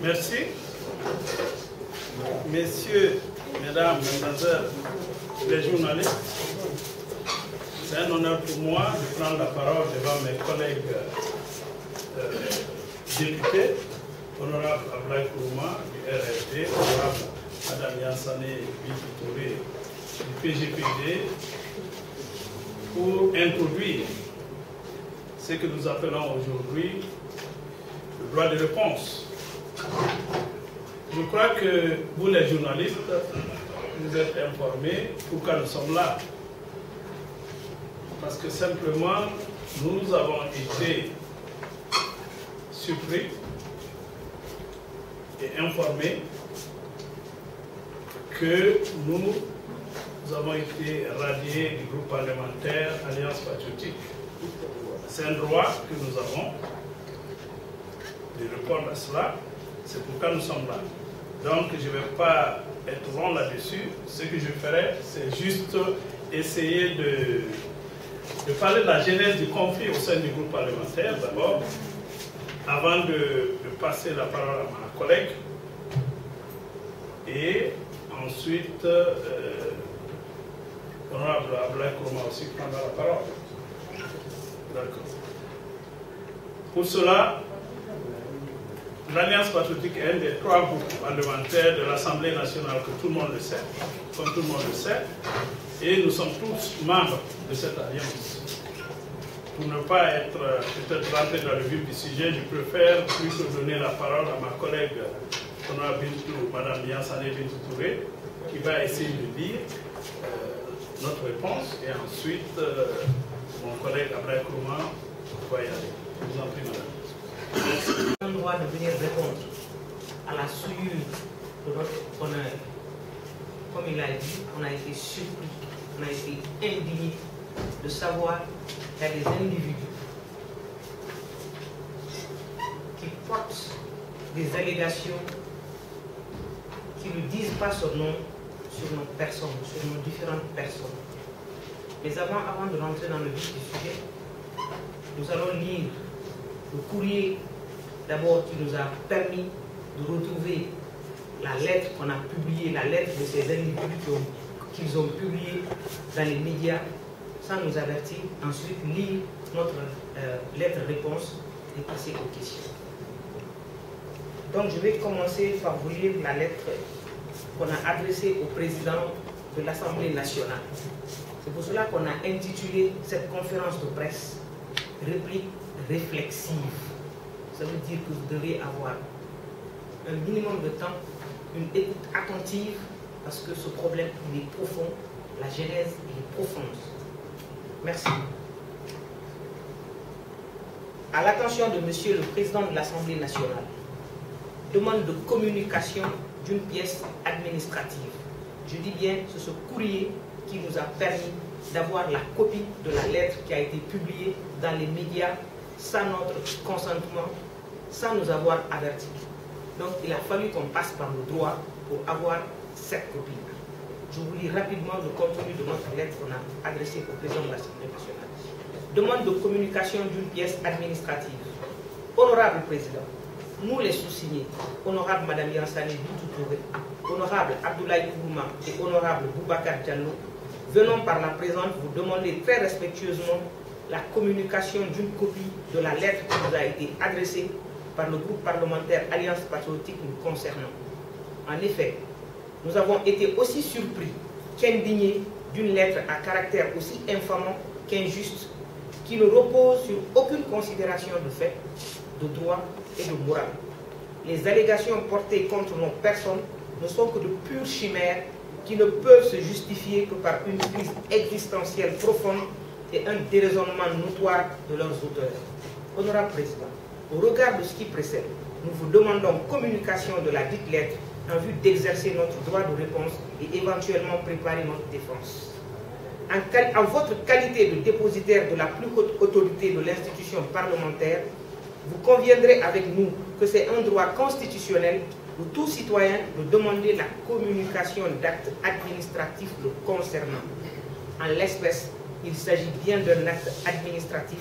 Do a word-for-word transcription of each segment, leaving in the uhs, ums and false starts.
Merci. Messieurs, mesdames, mesdemoiselles, les journalistes, c'est un honneur pour moi de prendre la parole devant mes collègues euh, députés, honorable Ablaye Kourouma du R S D, honorable Madame Yansane Bintou Touré du P G P D, pour introduire ce que nous appelons aujourd'hui le droit de réponse. Je crois que vous les journalistes, vous êtes informés pourquoi nous sommes là. Parce que simplement, nous avons été surpris et informés que nous, nous avons été radiés du groupe parlementaire Alliance Patriotique. C'est un droit que nous avons de répondre à cela. C'est pourquoi nous sommes là. Donc, je ne vais pas être long là-dessus. Ce que je ferai, c'est juste essayer de, de parler de la genèse du conflit au sein du groupe parlementaire, d'abord, avant de, de passer la parole à ma collègue. Et ensuite, euh, l'honorable Ablaye Kourouma aussi prendra la parole. D'accord. Pour cela, l'Alliance patriotique est un des trois groupes parlementaires de l'Assemblée nationale, que tout le monde le sait, comme tout le monde le sait, et nous sommes tous membres de cette alliance. Pour ne pas être peut-être rentré dans le vif du sujet, je préfère plutôt donner la parole à ma collègue, honorable Bintou, Madame Yansane Bintou Touré, qui va essayer de lire euh, notre réponse, et ensuite euh, mon collègue Ablaye Kourouma va y aller. Je vous en prie, madame. Un droit de venir répondre à la souillure de notre honneur. Comme il a dit, on a été surpris, on a été indigné de savoir qu'il y a des individus qui portent des allégations qui ne disent pas son nom sur nos personnes, sur nos différentes personnes. Mais avant, avant de rentrer dans le vif du sujet, nous allons lire le courrier d'abord qui nous a permis de retrouver la lettre qu'on a publiée, la lettre de ces individus qu'ils ont, ont publiée dans les médias sans nous avertir. Ensuite, lire notre euh, lettre-réponse et passer aux questions. Donc, je vais commencer par vous lire la lettre qu'on a adressée au président de l'Assemblée nationale. C'est pour cela qu'on a intitulé cette conférence de presse « Réplique réflexive ». Ça veut dire que vous devez avoir un minimum de temps, une écoute attentive, parce que ce problème, il est profond, la genèse, il est profonde. Merci. À l'attention de Monsieur le Président de l'Assemblée nationale, demande de communication d'une pièce administrative. Je dis bien, c'est ce courrier qui nous a permis d'avoir la copie de la lettre qui a été publiée dans les médias sans notre consentement, sans nous avoir avertis. Donc il a fallu qu'on passe par le droit pour avoir cette copie. Je vous lis rapidement le contenu de notre lettre qu'on a adressée au président de l'Assemblée nationale. Demande de communication d'une pièce administrative. Honorable Président, nous les sous-signés, honorable Madame Yansane Bintou Touré, honorable Abdoulaye Kourouma et honorable Boubacar Diallo, venons par la présente vous demander très respectueusement la communication d'une copie de la lettre qui nous a été adressée par le groupe parlementaire Alliance patriotique nous concernant. En effet, nous avons été aussi surpris qu'indignés d'une lettre à caractère aussi infamant qu'injuste, qui ne repose sur aucune considération de fait, de droit et de morale. Les allégations portées contre nos personnes ne sont que de pures chimères qui ne peuvent se justifier que par une crise existentielle profonde et un déraisonnement notoire de leurs auteurs. Honorable Président, au regard de ce qui précède, nous vous demandons communication de la dite lettre en vue d'exercer notre droit de réponse et éventuellement préparer notre défense. En, en votre qualité de dépositaire de la plus haute autorité de l'institution parlementaire, vous conviendrez avec nous que c'est un droit constitutionnel de tout citoyen de demander la communication d'actes administratifs le concernant. En l'espèce, il s'agit bien d'un acte administratif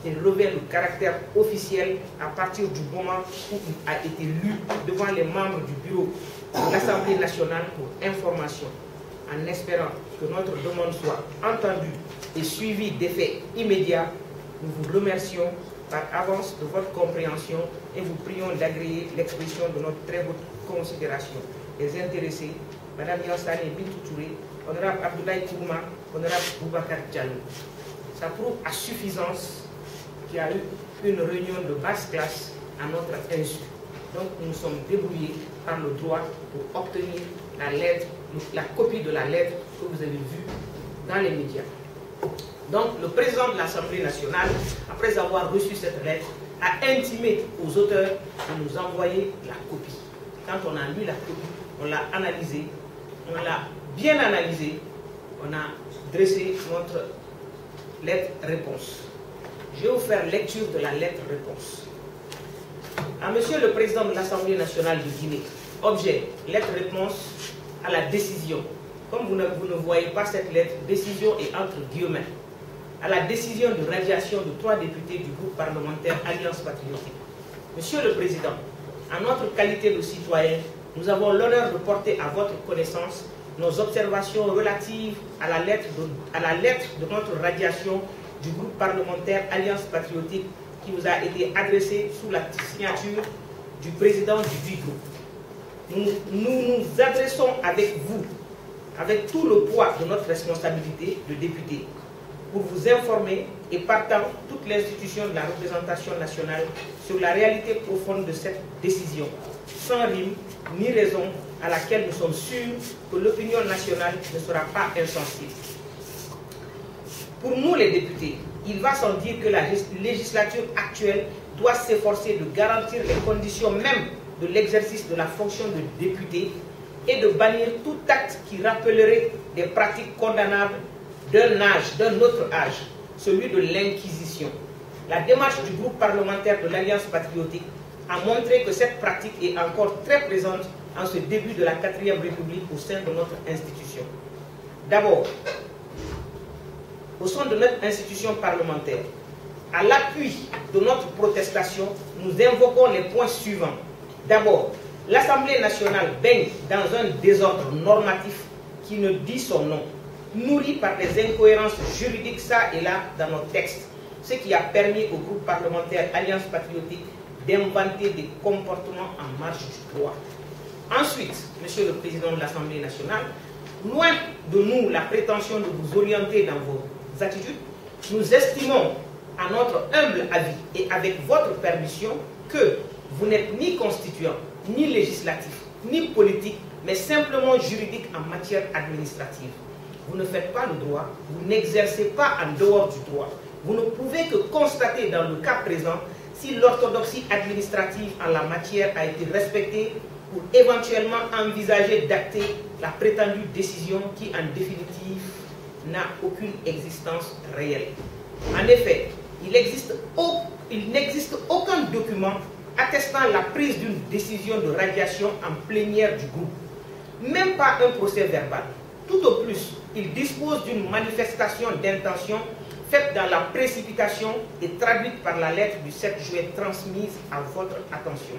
et revêt le caractère officiel à partir du moment où il a été lu devant les membres du bureau de l'Assemblée nationale pour information. En espérant que notre demande soit entendue et suivie d'effets immédiats, nous vous remercions par avance de votre compréhension et vous prions d'agréer l'expression de notre très haute considération. Les intéressés, Madame Yansane Bintou Touré, Honorable Abdoulaye Kourma, Honorable Boubacar Diallo. Ça prouve à suffisance qu'il y a eu une réunion de basse classe à notre insu. Donc nous nous sommes débrouillés par le droit pour obtenir la lettre, la copie de la lettre que vous avez vue dans les médias. Donc le président de l'Assemblée nationale, après avoir reçu cette lettre, a intimé aux auteurs de nous envoyer la copie. Quand on a lu la copie, on l'a analysée, on l'a bien analysée, on a dressé notre lettre-réponse. Je vais vous faire lecture de la lettre-réponse. À Monsieur le Président de l'Assemblée nationale de Guinée, objet, lettre-réponse à la décision. Comme vous ne, vous ne voyez pas cette lettre, décision est entre guillemets. À la décision de radiation de trois députés du groupe parlementaire Alliance Patriotique. Monsieur le Président, en notre qualité de citoyen, nous avons l'honneur de porter à votre connaissance nos observations relatives à la lettre de, à la lettre de notre radiation du groupe parlementaire Alliance Patriotique qui vous a été adressée sous la signature du président du dit groupe. Nous, nous nous adressons avec vous, avec tout le poids de notre responsabilité de député, pour vous informer et partant toute l'institution de la représentation nationale sur la réalité profonde de cette décision, sans rime ni raison à laquelle nous sommes sûrs que l'opinion nationale ne sera pas insensible. Pour nous les députés, il va sans dire que la législature actuelle doit s'efforcer de garantir les conditions même de l'exercice de la fonction de député et de bannir tout acte qui rappellerait des pratiques condamnables d'un âge, d'un autre âge, celui de l'Inquisition. La démarche du groupe parlementaire de l'Alliance patriotique a montré que cette pratique est encore très présente en ce début de la quatrième République au sein de notre institution. D'abord, au sein de notre institution parlementaire, à l'appui de notre protestation, nous invoquons les points suivants. D'abord, l'Assemblée nationale baigne dans un désordre normatif qui ne dit son nom, nourri par des incohérences juridiques ça et là dans nos textes, ce qui a permis au groupe parlementaire Alliance patriotique d'inventer des comportements en marge du droit. Ensuite, Monsieur le Président de l'Assemblée nationale, loin de nous la prétention de vous orienter dans vos attitudes, nous estimons à notre humble avis et avec votre permission que vous n'êtes ni constituant, ni législatif, ni politique, mais simplement juridique en matière administrative. Vous ne faites pas le droit, vous n'exercez pas en dehors du droit. Vous ne pouvez que constater dans le cas présent si l'orthodoxie administrative en la matière a été respectée pour éventuellement envisager d'acter la prétendue décision qui, en définitive, n'a aucune existence réelle. En effet, il n'existe au, il n'existe aucun document attestant la prise d'une décision de radiation en plénière du groupe, même pas un procès verbal. Tout au plus, il dispose d'une manifestation d'intention faite dans la précipitation et traduite par la lettre du sept juillet transmise à votre attention.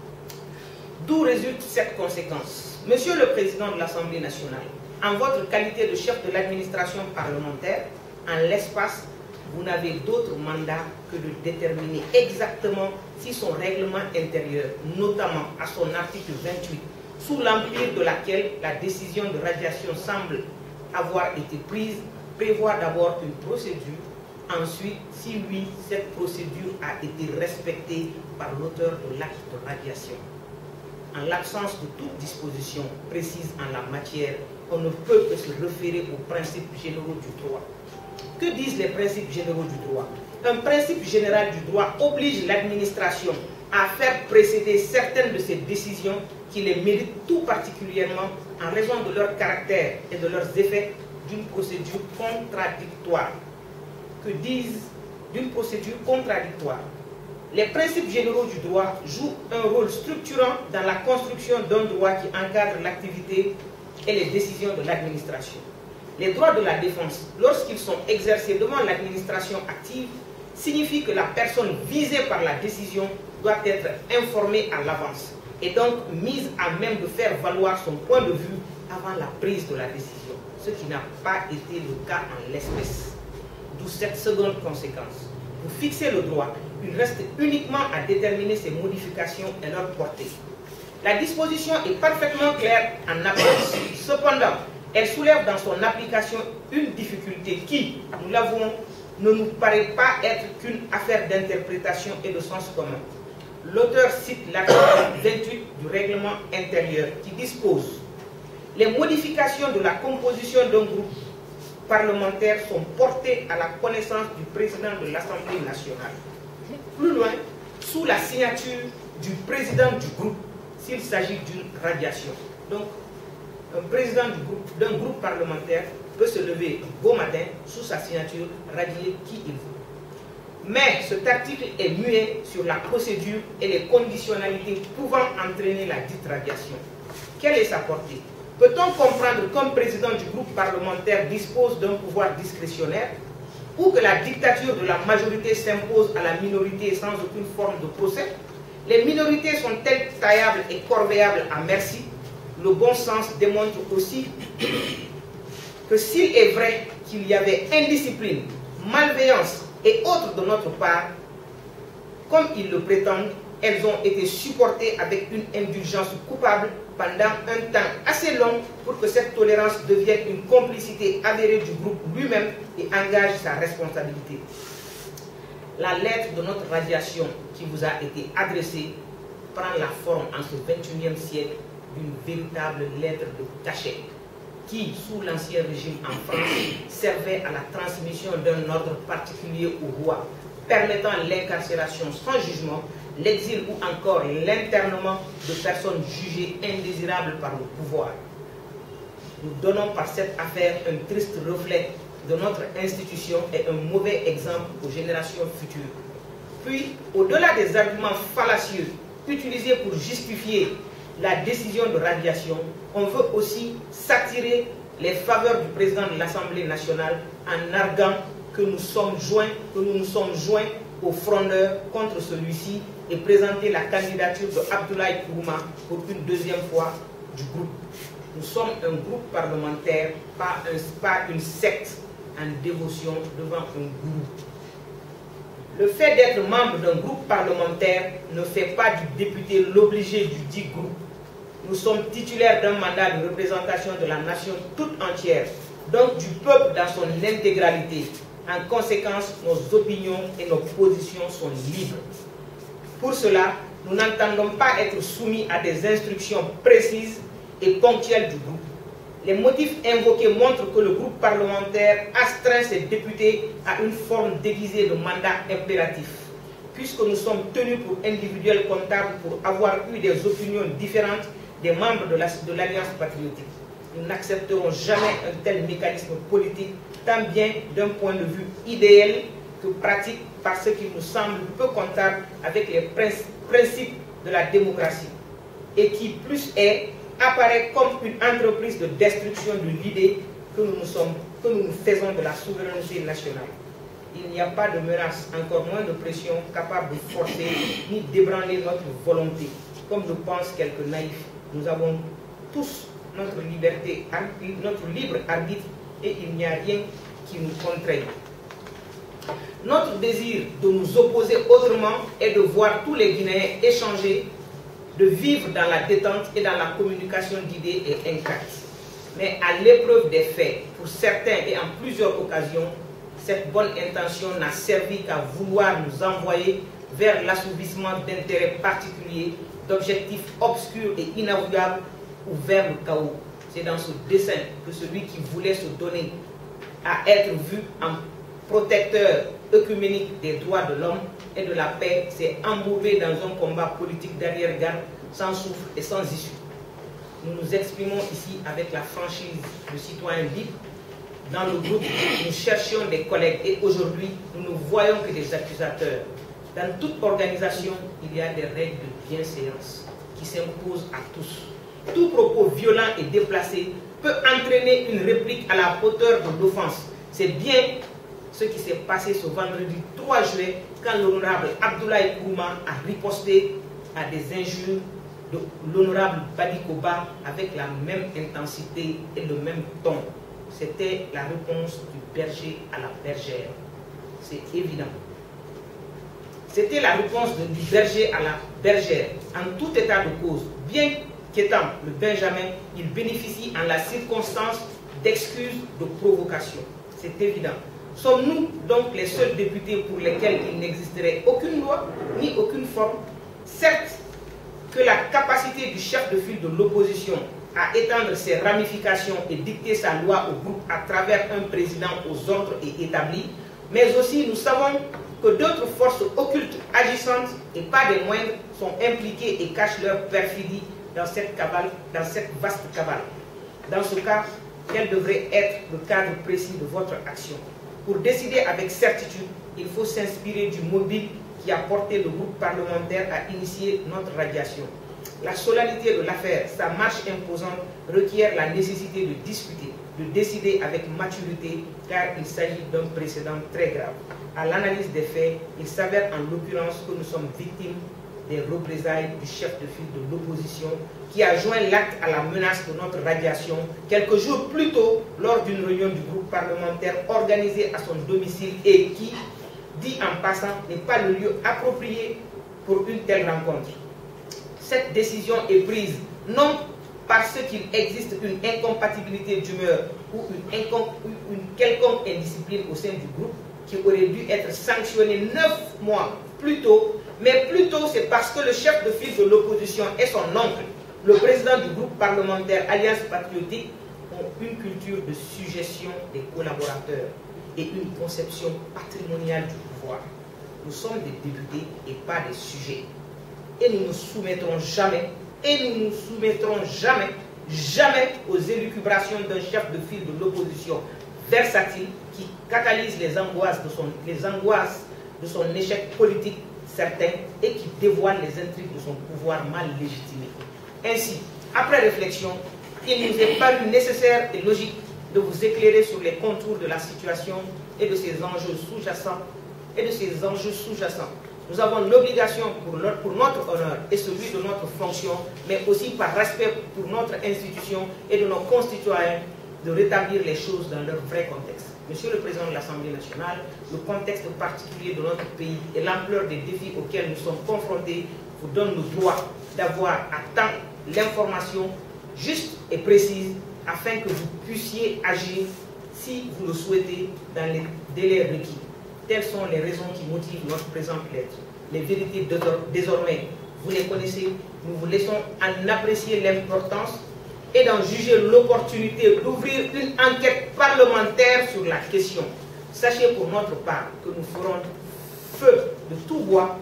D'où résulte cette conséquence. Monsieur le Président de l'Assemblée nationale, en votre qualité de chef de l'administration parlementaire, en l'espace, vous n'avez d'autre mandat que de déterminer exactement si son règlement intérieur, notamment à son article vingt-huit, sous l'empire de laquelle la décision de radiation semble avoir été prise, prévoit d'abord une procédure, ensuite, si oui, cette procédure a été respectée par l'auteur de l'acte de radiation. En l'absence de toute disposition précise en la matière, on ne peut que se référer aux principes généraux du droit. Que disent les principes généraux du droit? Un principe général du droit oblige l'administration à faire précéder certaines de ses décisions qui les méritent tout particulièrement en raison de leur caractère et de leurs effets d'une procédure contradictoire. Que disent d'une procédure contradictoire? Les principes généraux du droit jouent un rôle structurant dans la construction d'un droit qui encadre l'activité et les décisions de l'administration. Les droits de la défense, lorsqu'ils sont exercés devant l'administration active, signifie que la personne visée par la décision doit être informée à l'avance et donc mise à même de faire valoir son point de vue avant la prise de la décision, ce qui n'a pas été le cas en l'espèce. D'où cette seconde conséquence. Pour fixer le droit, il reste uniquement à déterminer ses modifications et leur portée. La disposition est parfaitement claire en apparence. Cependant, elle soulève dans son application une difficulté qui, nous l'avouons, ne nous paraît pas être qu'une affaire d'interprétation et de sens commun. L'auteur cite l'article vingt-huit du règlement intérieur qui dispose « Les modifications de la composition d'un groupe parlementaire sont portées à la connaissance du président de l'Assemblée nationale. » Plus loin, sous la signature du président du groupe, s'il s'agit d'une radiation. Donc, un président d'un groupe, groupe parlementaire peut se lever un beau matin sous sa signature, radier qui il veut. Mais cet article est muet sur la procédure et les conditionnalités pouvant entraîner la dite radiation. Quelle est sa portée? Peut-on comprendre qu'un président du groupe parlementaire dispose d'un pouvoir discrétionnaire ou que la dictature de la majorité s'impose à la minorité sans aucune forme de procès? Les minorités sont-elles taillables et corvéables à merci? Le bon sens démontre aussi que s'il est vrai qu'il y avait indiscipline, malveillance et autres de notre part, comme ils le prétendent, elles ont été supportées avec une indulgence coupable pendant un temps assez long pour que cette tolérance devienne une complicité avérée du groupe lui-même et engage sa responsabilité. La lettre de notre radiation qui vous a été adressée prend la forme en ce vingt et unième siècle d'une véritable lettre de cachet qui, sous l'Ancien Régime en France, servait à la transmission d'un ordre particulier au roi, permettant l'incarcération sans jugement, l'exil ou encore l'internement de personnes jugées indésirables par le pouvoir. Nous donnons par cette affaire un triste reflet de notre institution et un mauvais exemple aux générations futures. Puis, au-delà des arguments fallacieux utilisés pour justifier la décision de radiation, on veut aussi s'attirer les faveurs du président de l'Assemblée nationale en arguant que nous sommes joints, que nous nous sommes joints aux frondeurs contre celui-ci et présenter la candidature de Abdoulaye Kourouma pour une deuxième fois du groupe. Nous sommes un groupe parlementaire, pas, un, pas une secte en dévotion devant un gourou. Le fait d'être membre d'un groupe parlementaire ne fait pas du député l'obligé du dit groupe. Nous sommes titulaires d'un mandat de représentation de la nation toute entière, donc du peuple dans son intégralité. En conséquence, nos opinions et nos positions sont libres. Pour cela, nous n'entendons pas être soumis à des instructions précises et ponctuelles du groupe. Les motifs invoqués montrent que le groupe parlementaire astreint ses députés à une forme déguisée de mandat impératif, puisque nous sommes tenus pour individuels comptables pour avoir eu des opinions différentes des membres de l'Alliance patriotique. Nous n'accepterons jamais un tel mécanisme politique, tant bien d'un point de vue idéal que pratique, parce qu'il nous semble peu comptable avec les principes de la démocratie, et qui plus est, apparaît comme une entreprise de destruction de l'idée que nous nous sommes, que nous nous faisons de la souveraineté nationale. Il n'y a pas de menace, encore moins de pression capable de forcer ni d'ébranler notre volonté. Comme le pensent quelques naïfs, nous avons tous notre liberté, notre libre arbitre et il n'y a rien qui nous contraigne. Notre désir de nous opposer autrement est de voir tous les Guinéens échanger, de vivre dans la détente et dans la communication d'idées et intactes. Mais à l'épreuve des faits, pour certains et en plusieurs occasions, cette bonne intention n'a servi qu'à vouloir nous envoyer vers l'assouvissement d'intérêts particuliers, d'objectifs obscurs et inavouables ou vers le chaos. C'est dans ce dessein que celui qui voulait se donner à être vu en protecteur œcuménique des droits de l'homme et de la paix s'est embourbé dans un combat politique d'arrière-garde sans souffle et sans issue. Nous nous exprimons ici avec la franchise de citoyens libres. Dans le groupe, nous cherchions des collègues et aujourd'hui, nous ne voyons que des accusateurs. Dans toute organisation, il y a des règles de bienséance qui s'imposent à tous. Tout propos violent et déplacé peut entraîner une réplique à la hauteur de l'offense. C'est bien ce qui s'est passé ce vendredi trois juillet, quand l'honorable Abdoulaye Kourouma a riposté à des injures de l'honorable Badi Koba avec la même intensité et le même ton. C'était la réponse du berger à la bergère. C'est évident. C'était la réponse du berger à la bergère. En tout état de cause, bien qu'étant le Benjamin, il bénéficie en la circonstance d'excuses de provocation. C'est évident. Sommes-nous donc les seuls députés pour lesquels il n'existerait aucune loi ni aucune forme? Certes, que la capacité du chef de file de l'opposition à étendre ses ramifications et dicter sa loi au groupe à travers un président aux ordres est établie, mais aussi nous savons que d'autres forces occultes agissantes, et pas des moindres, sont impliquées et cachent leur perfidie dans cette cabale, dans cette vaste cabale. Dans ce cas, quel devrait être le cadre précis de votre action? Pour décider avec certitude, il faut s'inspirer du mobile qui a porté le groupe parlementaire à initier notre radiation. La solennité de l'affaire, sa marche imposante, requiert la nécessité de discuter, de décider avec maturité, car il s'agit d'un précédent très grave. À l'analyse des faits, il s'avère en l'occurrence que nous sommes victimes des représailles du chef de file de l'opposition qui a joint l'acte à la menace de notre radiation quelques jours plus tôt lors d'une réunion du groupe parlementaire organisée à son domicile et qui, dit en passant, n'est pas le lieu approprié pour une telle rencontre. Cette décision est prise non parce qu'il existe une incompatibilité d'humeur ou une, une quelconque indiscipline au sein du groupe qui aurait dû être sanctionnée neuf mois plus tôt, mais plutôt c'est parce que le chef de file de l'opposition et son oncle, le président du groupe parlementaire Alliance Patriotique, ont une culture de suggestion des collaborateurs et une conception patrimoniale du pouvoir. Nous sommes des députés et pas des sujets. Et nous ne nous soumettrons jamais, et nous ne nous soumettrons jamais, jamais aux élucubrations d'un chef de file de l'opposition versatile qui catalyse les angoisses de son, les angoisses de son échec politique certain et qui dévoile les intrigues de son pouvoir mal légitimé. Ainsi, après réflexion, il nous est paru nécessaire et logique de vous éclairer sur les contours de la situation et de ses enjeux sous-jacents et de ses enjeux sous-jacents. Nous avons l'obligation pour notre, pour notre honneur et celui de notre fonction, mais aussi par respect pour notre institution et de nos concitoyens, de rétablir les choses dans leur vrai contexte. Monsieur le Président de l'Assemblée nationale, le contexte particulier de notre pays et l'ampleur des défis auxquels nous sommes confrontés vous donnent le droit d'avoir à temps l'information juste et précise afin que vous puissiez agir si vous le souhaitez dans les délais requis. Telles sont les raisons qui motivent notre présente lettre. Les vérités désormais, vous les connaissez, nous vous laissons en apprécier l'importance et d'en juger l'opportunité d'ouvrir une enquête parlementaire sur la question. Sachez pour notre part que nous ferons feu de tout bois,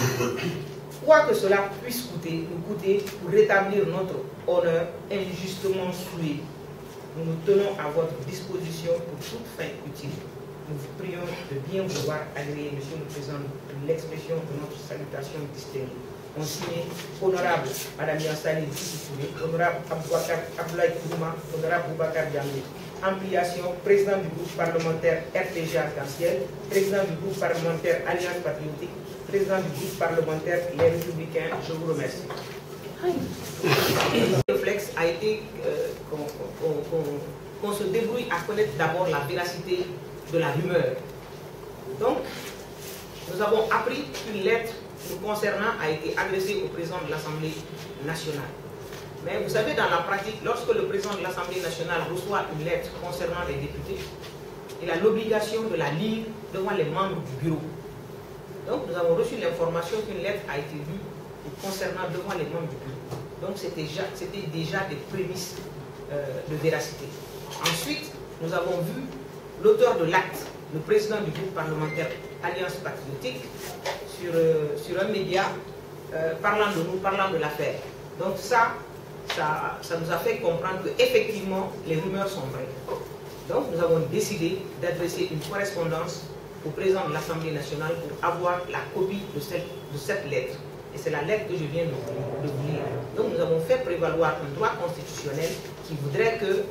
quoi que cela puisse coûter, nous coûter pour rétablir notre honneur injustement souillé. Nous nous tenons à votre disposition pour toute fin utile. Nous vous prions de bien vouloir agréer, Monsieur le Président, l'expression de notre salutation distinguée. On signe honorable Madame Yansani Dissitouré, honorable Abdoulaye Kourouma, honorable Boubacar Diamé. Ampliation, président du groupe parlementaire R T G Arc-en-Ciel, président du groupe parlementaire Alliance Patriotique, président du groupe parlementaire Les Républicains. Je vous remercie. Le réflexe a été euh, qu'on qu'on, qu'on, qu'on se débrouille à connaître d'abord la véracité de la rumeur. Donc, nous avons appris qu'une lettre nous concernant a été adressée au président de l'Assemblée nationale. Mais vous savez, dans la pratique, lorsque le président de l'Assemblée nationale reçoit une lettre concernant les députés, il a l'obligation de la lire devant les membres du bureau. Donc, nous avons reçu l'information qu'une lettre a été lue concernant devant les membres du bureau. Donc, c'était déjà, c'était déjà des prémices euh, de véracité. Ensuite, nous avons vu l'auteur de l'acte, le président du groupe parlementaire Alliance Patriotique, sur, euh, sur un média euh, parlant de nous, parlant de l'affaire. Donc ça, ça, ça nous a fait comprendre qu'effectivement, les rumeurs sont vraies. Donc nous avons décidé d'adresser une correspondance au président de l'Assemblée nationale pour avoir la copie de cette, de cette lettre. Et c'est la lettre que je viens de vous, de vous lire. Donc nous avons fait prévaloir un droit constitutionnel qui voudrait que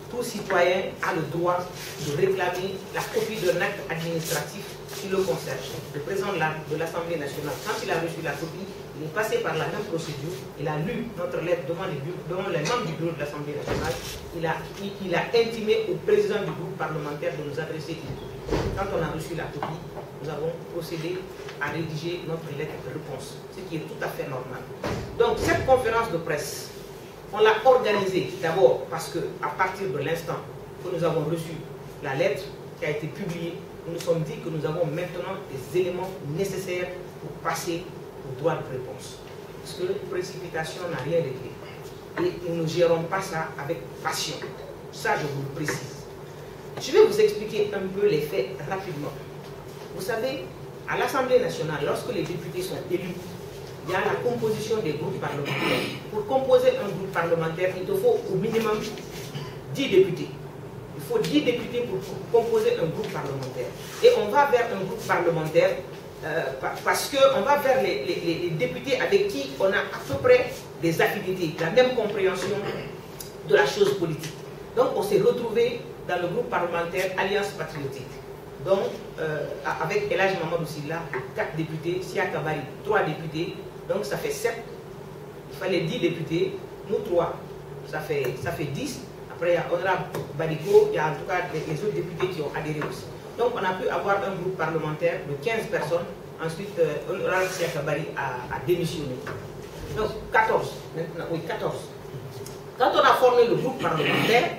tout citoyen a le droit de réclamer la copie d'un acte administratif qui le concerne. Le président de l'Assemblée nationale, quand il a reçu la copie, il est passé par la même procédure, il a lu notre lettre devant les, devant les membres du bureau de l'Assemblée nationale, il a, il, il a intimé au président du groupe parlementaire de nous adresser une copie. Quand on a reçu la copie, nous avons procédé à rédiger notre lettre de réponse, ce qui est tout à fait normal. Donc cette conférence de presse, on l'a organisée d'abord parce qu'à partir de l'instant que nous avons reçu la lettre qui a été publiée, nous nous sommes dit que nous avons maintenant des éléments nécessaires pour passer au droit de réponse. Parce que précipitation n'a rien réglé. Et nous ne gérons pas ça avec passion. Ça, je vous le précise. Je vais vous expliquer un peu les faits rapidement. Vous savez, à l'Assemblée nationale, lorsque les députés sont élus, il y a la composition des groupes parlementaires. Pour composer un groupe parlementaire, il te faut au minimum dix députés. Il faut dix députés pour composer un groupe parlementaire. Et on va vers un groupe parlementaire euh, parce qu'on va vers les, les, les députés avec qui on a à peu près des affinités, la même compréhension de la chose politique. Donc on s'est retrouvé dans le groupe parlementaire Alliance Patriotique. Donc euh, avec Elhadji Mamadou Sylla, quatre députés, Sia Kabari, trois députés, donc ça fait sept. Il fallait dix députés, nous trois, ça fait, ça fait dix. Après, il y a Honorable Badiko, il y a en tout cas les, les autres députés qui ont adhéré aussi. Donc, on a pu avoir un groupe parlementaire de quinze personnes. Ensuite, euh, Honorable Sia Kabari a, a démissionné. Donc, quatorze. Maintenant, oui, quatorze. Quand on a formé le groupe parlementaire,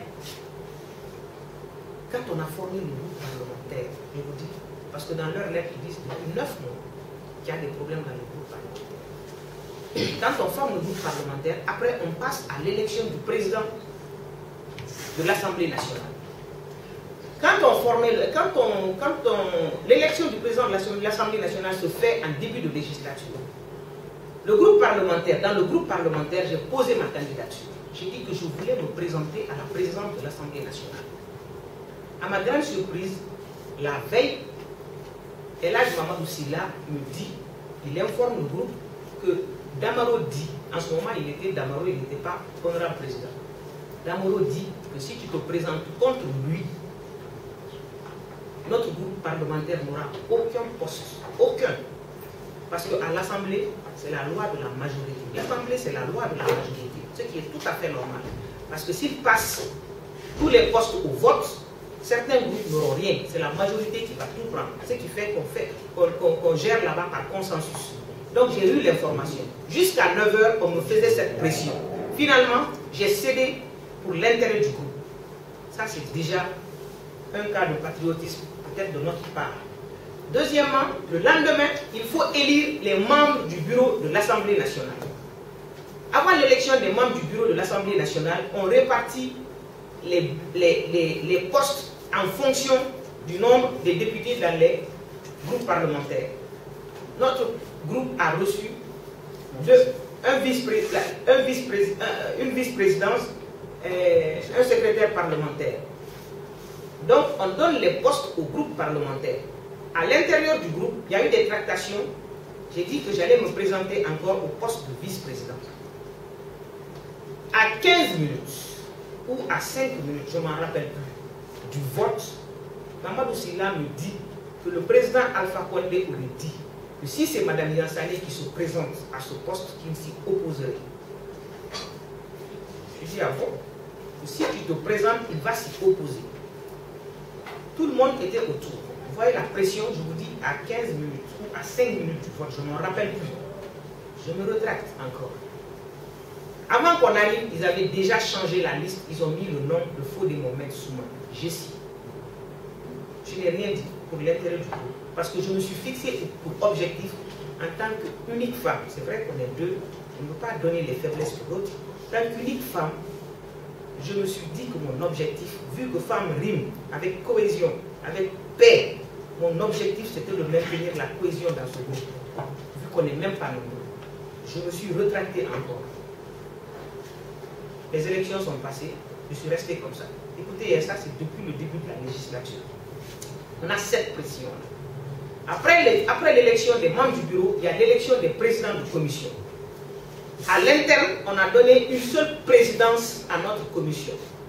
quand on a formé le groupe parlementaire, je vous dis, parce que dans leur lettre, ils disent depuis neuf mois qu'il y a des problèmes dans le groupe parlementaire. Quand on forme le groupe parlementaire, après, on passe à l'élection du président de l'Assemblée nationale. Quand on formait, le, quand on, quand on, l'élection du président de l'Assemblée nationale se fait en début de législature, le groupe parlementaire, dans le groupe parlementaire, j'ai posé ma candidature. J'ai dit que je voulais me présenter à la présidence de l'Assemblée nationale. À ma grande surprise, la veille, Elhadji Mamadou Sylla me dit, il informe le groupe que Damaro dit, en ce moment il était Damaro, il n'était pas honorable président. Damaro dit que si tu te présentes contre lui, notre groupe parlementaire n'aura aucun poste, aucun. Parce qu'à l'Assemblée, c'est la loi de la majorité. L'Assemblée, c'est la loi de la majorité, ce qui est tout à fait normal. Parce que s'ils passent tous les postes au vote, certains groupes n'auront rien. C'est la majorité qui va tout prendre. Ce qui fait qu'on fait, qu'on, qu'on, qu'on gère là-bas par consensus. Donc j'ai eu l'information. Jusqu'à neuf heures, on me faisait cette pression. Finalement, j'ai cédé pour l'intérêt du groupe. Ça, c'est déjà un cas de patriotisme, peut-être de notre part. Deuxièmement, le lendemain, il faut élire les membres du bureau de l'Assemblée nationale. Avant l'élection des membres du bureau de l'Assemblée nationale, on répartit les, les, les, les postes en fonction du nombre des députés dans les groupes parlementaires. Notre groupe a reçu deux, un vice-président, un vice-président, une vice-présidence, et un secrétaire parlementaire. Donc, on donne les postes au groupe parlementaire. À l'intérieur du groupe, il y a eu des tractations. J'ai dit que j'allais me présenter encore au poste de vice-président. À quinze minutes ou à cinq minutes, je ne m'en rappelle plus, du vote, Mamadou Sylla me dit que le président Alpha Condé aurait dit que si c'est Mme Yansane qui se présente à ce poste, qu'il s'y opposerait. Je dis à vous, si tu te présentes, il va s'y opposer. Tout le monde était autour. Vous voyez la pression, je vous dis, à quinze minutes ou à cinq minutes du vote, je ne m'en rappelle plus. Je me retracte encore. Avant qu'on arrive, ils avaient déjà changé la liste, ils ont mis le nom de Fodé Mohamed Souma, Jessie. Je n'ai rien dit pour l'intérêt du groupe, parce que je me suis fixé pour objectif, en tant qu'unique femme, c'est vrai qu'on est deux, je ne veux pas donner les faiblesses de l'autre, en tant qu'unique femme, je me suis dit que mon objectif, vu que femme rime avec cohésion, avec paix, mon objectif c'était de maintenir la cohésion dans ce groupe, vu qu'on n'est même pas nombreux. Je me suis retracté encore. Les élections sont passées, je suis resté comme ça. Écoutez, ça c'est depuis le début de la législature. On a cette pression. Après l'élection des membres du bureau, il y a l'élection des présidents de commission. À l'interne, on a donné une seule présidence à notre commission.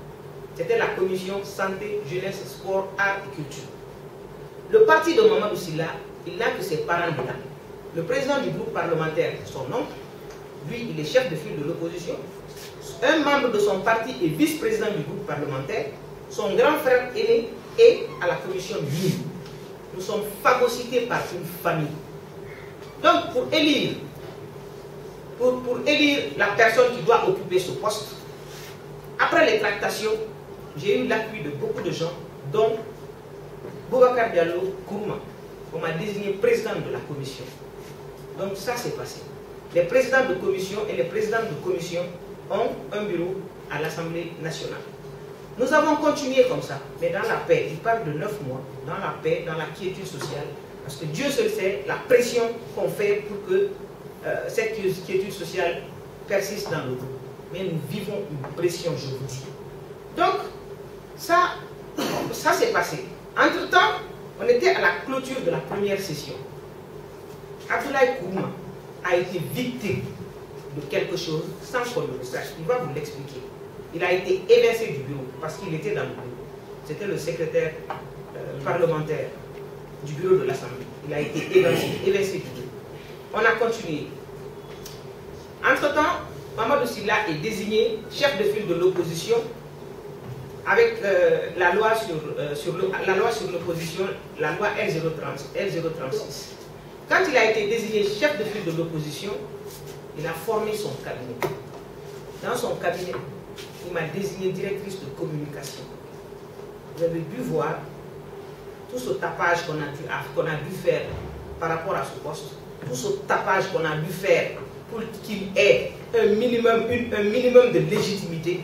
C'était la commission santé, jeunesse, sport, art et culture. Le parti de Mamadou Sylla, il n'a que ses parents dedans. Le président du groupe parlementaire, son oncle, lui, il est chef de file de l'opposition. Un membre de son parti est vice-président du groupe parlementaire. Son grand frère aîné est à la commission mine. Nous sommes phagocytés par une famille. Donc, pour élire, pour, pour élire la personne qui doit occuper ce poste, après les tractations, j'ai eu l'appui de beaucoup de gens, dont Boubacar Diallo Kourouma. On m'a désigné président de la commission. Donc ça s'est passé. Les présidents de commission et les présidents de commission ont un bureau à l'Assemblée nationale. Nous avons continué comme ça, mais dans la paix. Il parle de neuf mois, dans la paix, dans la quiétude sociale. Parce que Dieu seul sait la pression qu'on fait pour que euh, cette quiétude sociale persiste dans le groupe. Mais nous vivons une pression, je vous dis. Donc, ça, ça s'est passé. Entre-temps, on était à la clôture de la première session. Abdoulaye Kourouma a été victime de quelque chose sans qu'on le sache. Il va vous l'expliquer. Il a été évincé du bureau parce qu'il était dans le bureau. C'était le secrétaire euh, parlementaire du bureau de l'Assemblée. Il a été évincé, évincé du bureau. On a continué. Entre-temps, Mamadou Sylla est désigné chef de file de l'opposition avec euh, la loi sur, euh, sur le, la loi sur l'opposition, la loi L zéro trente-six. Quand il a été désigné chef de file de l'opposition, il a formé son cabinet. Dans son cabinet, il m'a désigné directrice de communication. Vous avez dû voir tout ce tapage qu'on a, qu'on a dû faire par rapport à ce poste, tout ce tapage qu'on a dû faire pour qu'il ait un minimum, une, un minimum de légitimité.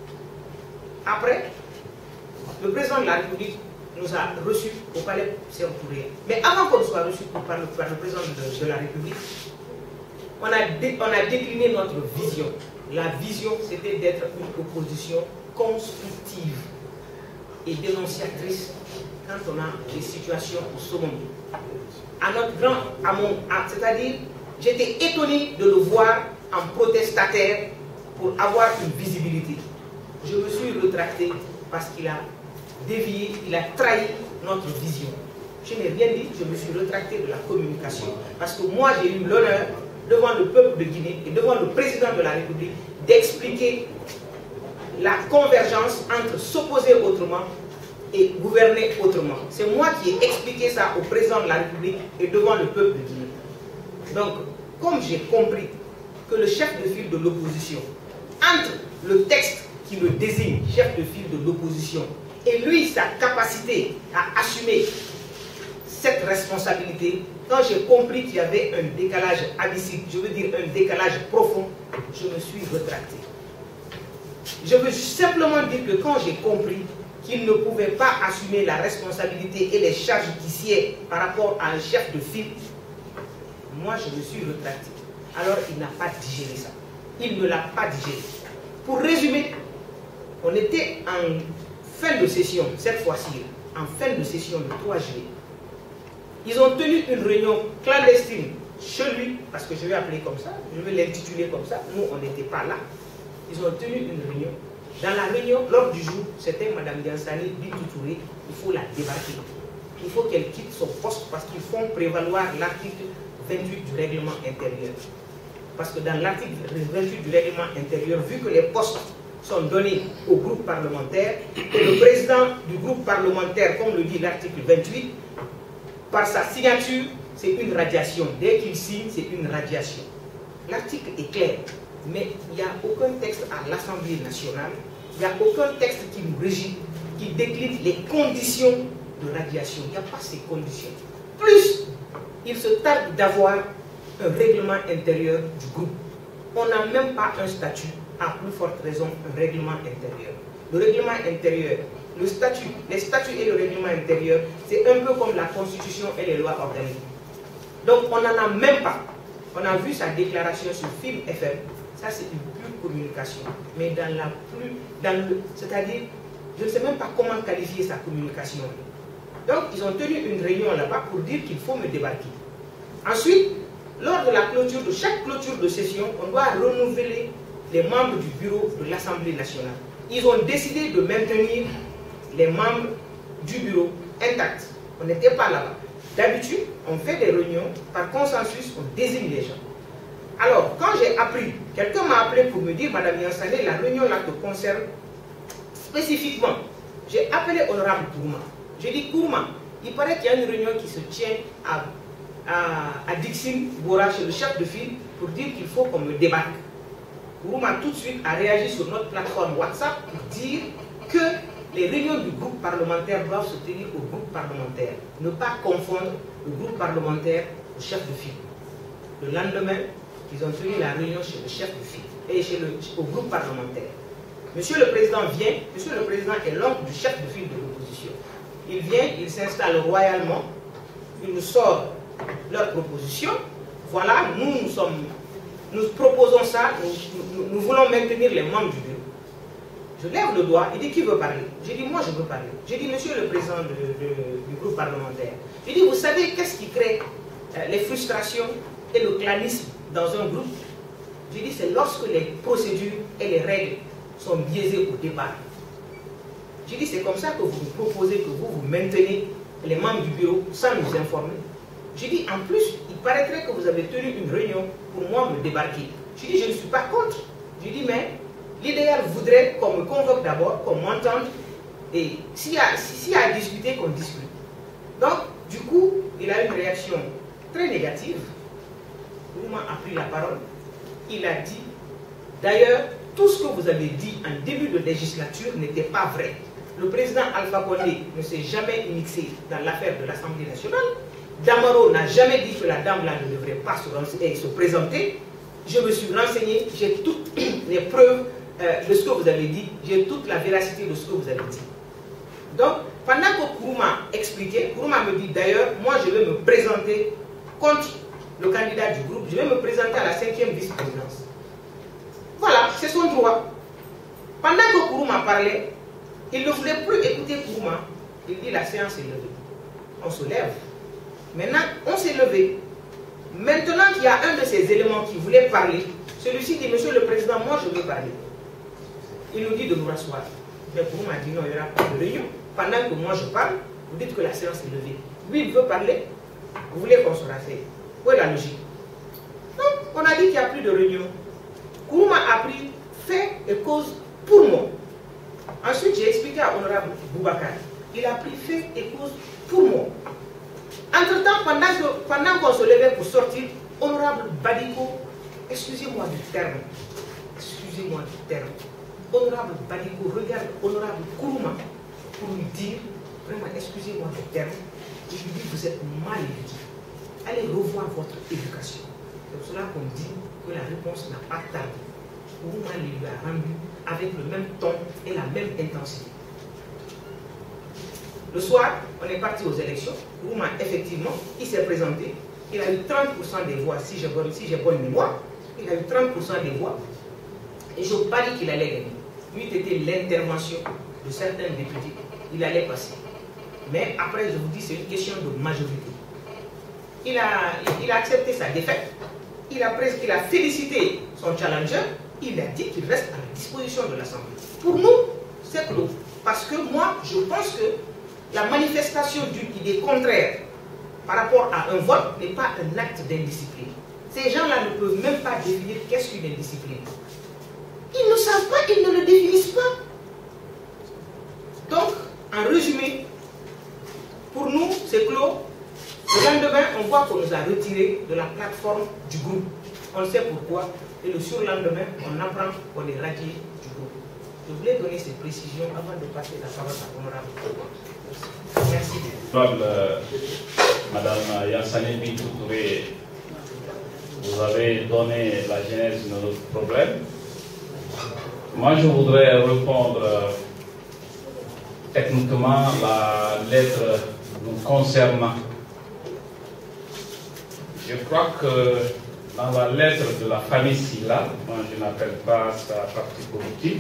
Après, le président de la République nous a reçus au palais Sékou Touré. Mais avant qu'on soit reçus par le, par le président de, de la République, on a, dé, on a décliné notre vision. La vision, c'était d'être une opposition constructive et dénonciatrice quand on a des situations au sommet. À notre grand, à mon, c'est-à-dire, j'étais étonné de le voir en protestataire pour avoir une visibilité. Je me suis retracté parce qu'il a dévié, il a trahi notre vision. Je n'ai rien dit, je me suis retracté de la communication. Parce que moi, j'ai eu l'honneur, devant le peuple de Guinée et devant le président de la République, d'expliquer la convergence entre s'opposer autrement et gouverner autrement. C'est moi qui ai expliqué ça au président de la République et devant le peuple de Guinée. Donc, comme j'ai compris que le chef de file de l'opposition, entre le texte qui le désigne chef de file de l'opposition et lui, sa capacité à assumer cette responsabilité, quand j'ai compris qu'il y avait un décalage abyssique, je veux dire un décalage profond, je me suis retracté. Je veux simplement dire que quand j'ai compris qu'il ne pouvait pas assumer la responsabilité et les charges qui sied par rapport à un chef de file, moi je me suis retracté. Alors il n'a pas digéré ça. Il ne l'a pas digéré. Pour résumer, on était en fin de session, cette fois-ci, en fin de session le trois juillet. Ils ont tenu une réunion clandestine chez lui, parce que je vais appeler comme ça, je vais l'intituler comme ça, nous on n'était pas là. Ils ont tenu une réunion. Dans la réunion, l'ordre du jour, c'était Mme Diansani Bintou Touré, il faut la débarquer. Il faut qu'elle quitte son poste parce qu'ils font prévaloir l'article vingt-huit du règlement intérieur. Parce que dans l'article vingt-huit du règlement intérieur, vu que les postes sont donnés au groupe parlementaire, et le président du groupe parlementaire, comme le dit l'article vingt-huit, par sa signature, c'est une radiation. Dès qu'il signe, c'est une radiation. L'article est clair, mais il n'y a aucun texte à l'Assemblée nationale, il n'y a aucun texte qui nous régit, qui décline les conditions de radiation. Il n'y a pas ces conditions. Plus, il se tarde d'avoir un règlement intérieur du groupe. On n'a même pas un statut, à plus forte raison, un règlement intérieur. Le règlement intérieur, le statut, les statuts et le règlement intérieur, c'est un peu comme la Constitution et les lois organiques. Donc on n'en a même pas. On a vu sa déclaration sur Film F M, ça c'est une pure communication. Mais dans la plus, dans le, c'est-à-dire, je ne sais même pas comment qualifier sa communication. Donc ils ont tenu une réunion là-bas pour dire qu'il faut me débarquer. Ensuite, lors de la clôture, de chaque clôture de session, on doit renouveler les membres du bureau de l'Assemblée nationale. Ils ont décidé de maintenir les membres du bureau intacts. On n'était pas là-bas. D'habitude, on fait des réunions, par consensus, on désigne les gens. Alors, quand j'ai appris, quelqu'un m'a appelé pour me dire, Madame Yansane, la réunion là te concerne spécifiquement. J'ai appelé Honorable Kourouma. J'ai dit, Kourouma, il paraît qu'il y a une réunion qui se tient à, à, à Dixine Bora, chez le chef de file, pour dire qu'il faut qu'on me débarque. Kourouma tout de suite a réagi sur notre plateforme WhatsApp pour dire que les réunions du groupe parlementaire doivent se tenir au groupe parlementaire. Ne pas confondre le groupe parlementaire au chef de file. Le lendemain, ils ont tenu la réunion chez le chef de file et chez le, au groupe parlementaire. Monsieur le Président vient, Monsieur le Président est l'oncle du chef de file de l'opposition. Il vient, il s'installe royalement, il nous sort leur proposition. Voilà, nous, nous sommes, nous proposons ça, nous, nous, nous voulons maintenir les membres du bureau. Je lève le doigt, il dit qui veut parler? J'ai dit moi je veux parler. J'ai dit Monsieur le Président de, de, du groupe parlementaire. J'ai dit vous savez qu'est-ce qui crée euh, les frustrations et le clanisme dans un groupe? J'ai dit c'est lorsque les procédures et les règles sont biaisées au départ. J'ai dit c'est comme ça que vous nous proposez que vous vous maintenez les membres du bureau sans nous informer. J'ai dit en plus il paraîtrait que vous avez tenu une réunion pour moi me débarquer. J'ai dit je ne suis pas contre. J'ai dit mais l'idéal voudrait qu'on me convoque d'abord, qu'on m'entende, et s'il y, si, y a à discuter, qu'on discute. Donc, du coup, il a une réaction très négative. Kourouma a pris la parole. Il a dit, d'ailleurs, tout ce que vous avez dit en début de législature n'était pas vrai. Le président Alpha Condé ne s'est jamais mixé dans l'affaire de l'Assemblée nationale. Damaro n'a jamais dit que la dame là ne devrait pas se, se présenter. Je me suis renseigné, j'ai toutes les preuves Euh, de ce que vous avez dit, j'ai toute la véracité de ce que vous avez dit. Donc, pendant que Kourouma expliquait, Kourouma me dit d'ailleurs, moi je vais me présenter contre le candidat du groupe, je vais me présenter à la cinquième vice-présidence. Voilà, c'est son droit. Pendant que Kourouma parlait, il ne voulait plus écouter Kourouma. Il dit la séance est levée. On se lève. Maintenant, on s'est levé. Maintenant qu'il y a un de ces éléments qui voulait parler, celui-ci dit, Monsieur le Président, moi je veux parler. Il nous dit de nous rasseoir. Mais pour moi, il dit non, il n'y aura pas de réunion. Pendant que moi je parle, vous dites que la séance est levée. Lui, il veut parler. Vous voulez qu'on se rasseye. Où est la logique? Donc, on a dit qu'il n'y a plus de réunion. Kourouma a pris fait et cause pour moi. Ensuite, j'ai expliqué à Honorable Boubacar. Il a pris fait et cause pour moi. Entre-temps, pendant qu'on pendant qu'on se levait pour sortir, Honorable Badiko, excusez-moi du terme, excusez-moi du terme, Honorable Badiko regarde Honorable Kourouma pour lui dire, vraiment excusez-moi du terme, je lui dis vous êtes mal éduqué. Allez revoir votre éducation. C'est pour cela qu'on dit que la réponse n'a pas tardé. Kourouma lui a rendu avec le même ton et la même intensité. Le soir, on est parti aux élections. Kourouma, effectivement, il s'est présenté. Il a eu trente pour cent des voix, si j'ai bonne, si j'ai bonne mémoire. Il a eu trente pour cent des voix. Et je parie qu'il allait gagner. Lui, c'était l'intervention de certains députés. Il allait passer. Mais après, je vous dis, c'est une question de majorité. Il a, il a accepté sa défaite. Il a, presque, il a félicité son challenger. Il a dit qu'il reste à la disposition de l'Assemblée. Pour nous, c'est clos. Parce que moi, je pense que la manifestation d'une idée contraire par rapport à un vote n'est pas un acte d'indiscipline. Ces gens-là ne peuvent même pas définir qu'est-ce qu'une indiscipline. Ils ne savent pas, ils ne le définissent pas. Donc, en résumé, pour nous, c'est clos. Le lendemain, on voit qu'on nous a retirés de la plateforme du groupe. On sait pourquoi. Et le surlendemain, on apprend qu'on est radié du groupe. Je voulais donner ces précisions avant de passer la parole à l'honorable. Merci. Honorable euh, Madame Yansane Bintou Touré, vous avez donné la genèse de notre problème. Moi, je voudrais répondre euh, techniquement la lettre nous concernant. Je crois que dans la lettre de la famille Silla, moi je n'appelle pas ça parti politique.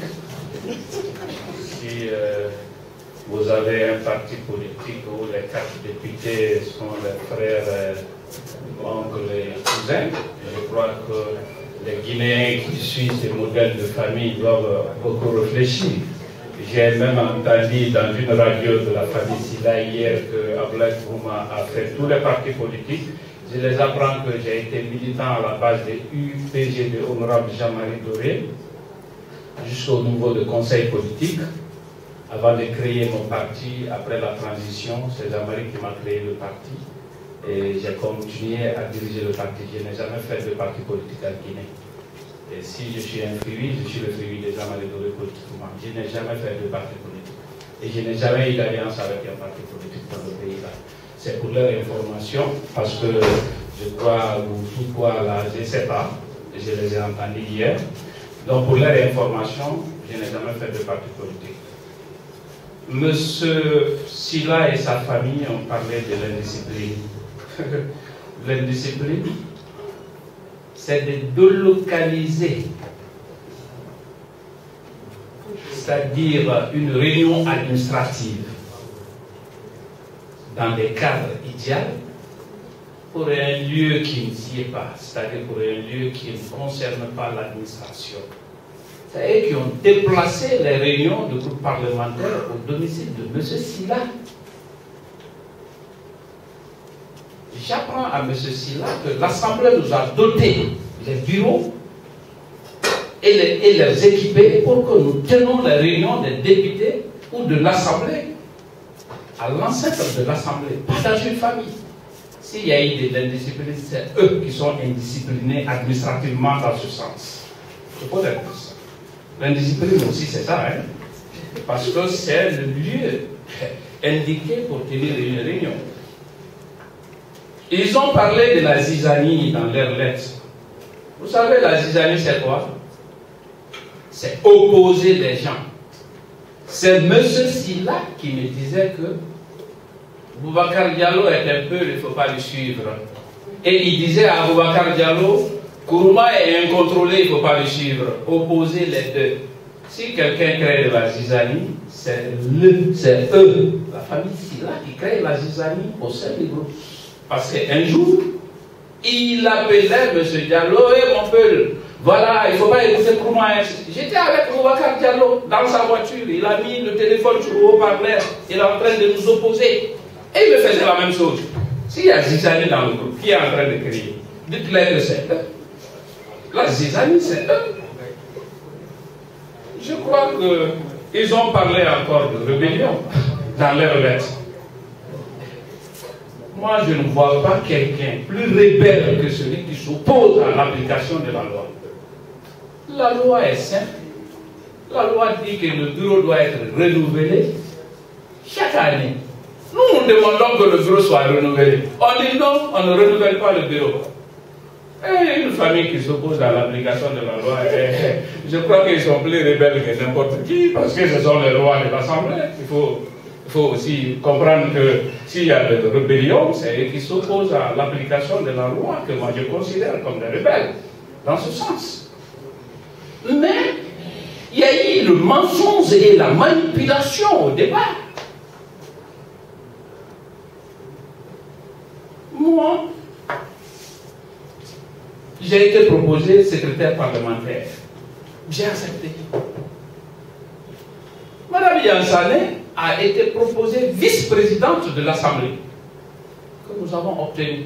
Si euh, vous avez un parti politique où les quatre députés sont les frères, euh, oncles et cousins, je crois que les Guinéens qui suivent ces modèles de famille doivent beaucoup réfléchir. J'ai même entendu dans une radio de la famille Silla hier que Abdoulaye Nkrumah a fait tous les partis politiques. Je les apprends que j'ai été militant à la base des U P G de Honorable Jean-Marie Doré, jusqu'au niveau de conseil politique. Avant de créer mon parti, après la transition, c'est Jean-Marie qui m'a créé le parti. Et j'ai continué à diriger le parti. Je n'ai jamais fait de parti politique en Guinée. Et si je suis un fruit, je suis le fruit des Jean-Marie Doré politiquement. Je n'ai jamais fait de parti politique. Et je n'ai jamais eu d'alliance avec un parti politique dans le pays-là. C'est pour leur information, parce que je crois, ou tout quoi là, je ne sais pas, je les ai entendus hier. Donc pour leur information, je n'ai jamais fait de parti politique. Monsieur Silla et sa famille ont parlé de l'indiscipline. L'indiscipline, c'est de délocaliser, c'est-à-dire une réunion administrative dans des cadres idéaux pour un lieu qui ne s'y est pas, c'est-à-dire pour un lieu qui ne concerne pas l'administration. C'est eux qui ont déplacé les réunions de groupe parlementaire au domicile de M. Silla. J'apprends à M. Silla que l'Assemblée nous a doté les bureaux et, les, et les équipés pour que nous tenions les réunions des députés ou de l'Assemblée à l'ancêtre de l'Assemblée, pas dans une famille. S'il y a eu de l'indiscipline, c'est eux qui sont indisciplinés administrativement dans ce sens. Il faut dire ça. L'indiscipline aussi, c'est ça, hein? Parce que c'est le lieu indiqué pour tenir une réunion. Ils ont parlé de la zizanie dans leurs lettres. Vous savez, la zizanie, c'est quoi? C'est opposer les gens. C'est M. Silla qui me disait que Boubacar Diallo est un peu, il ne faut pas le suivre. Et il disait à Boubacar Diallo, Nkrumah est incontrôlé, il ne faut pas le suivre. Opposer les deux. Si quelqu'un crée de la zizanie, c'est eux, la famille Silla, qui crée la zizanie au sein du groupe. Parce qu'un jour, il appelait M. Diallo, et mon peuple, voilà, il ne faut pas écouter Nkrumah. J'étais avec Boubacar Diallo dans sa voiture, il a mis le téléphone sur le haut-parleur, il est en train de nous opposer. Et il me faisait la même chose. S'il y a zizanie dans le groupe, qui est en train de crier? Dites-leur que c'est eux. La zizanie, c'est eux. Je crois qu'ils ont parlé encore de rébellion dans leurs lettres. Moi, je ne vois pas quelqu'un plus rebelle que celui qui s'oppose à l'application de la loi. La loi est simple. La loi dit que le bureau doit être renouvelé chaque année. Nous, nous demandons que le bureau soit renouvelé. On dit non, on ne renouvelle pas le bureau. Et une famille qui s'oppose à l'application de la loi, et je crois qu'ils sont plus rebelles que n'importe qui, parce que ce sont les lois de l'Assemblée. Il faut, il faut aussi comprendre que s'il y a de rébellion, c'est eux qui s'opposent à l'application de la loi, que moi je considère comme des rebelles, dans ce sens. Mais il y a eu le mensonge et la manipulation au départ. Moi, j'ai été proposé secrétaire parlementaire. J'ai accepté. Madame Yansane a été proposée vice-présidente de l'Assemblée, que nous avons obtenue.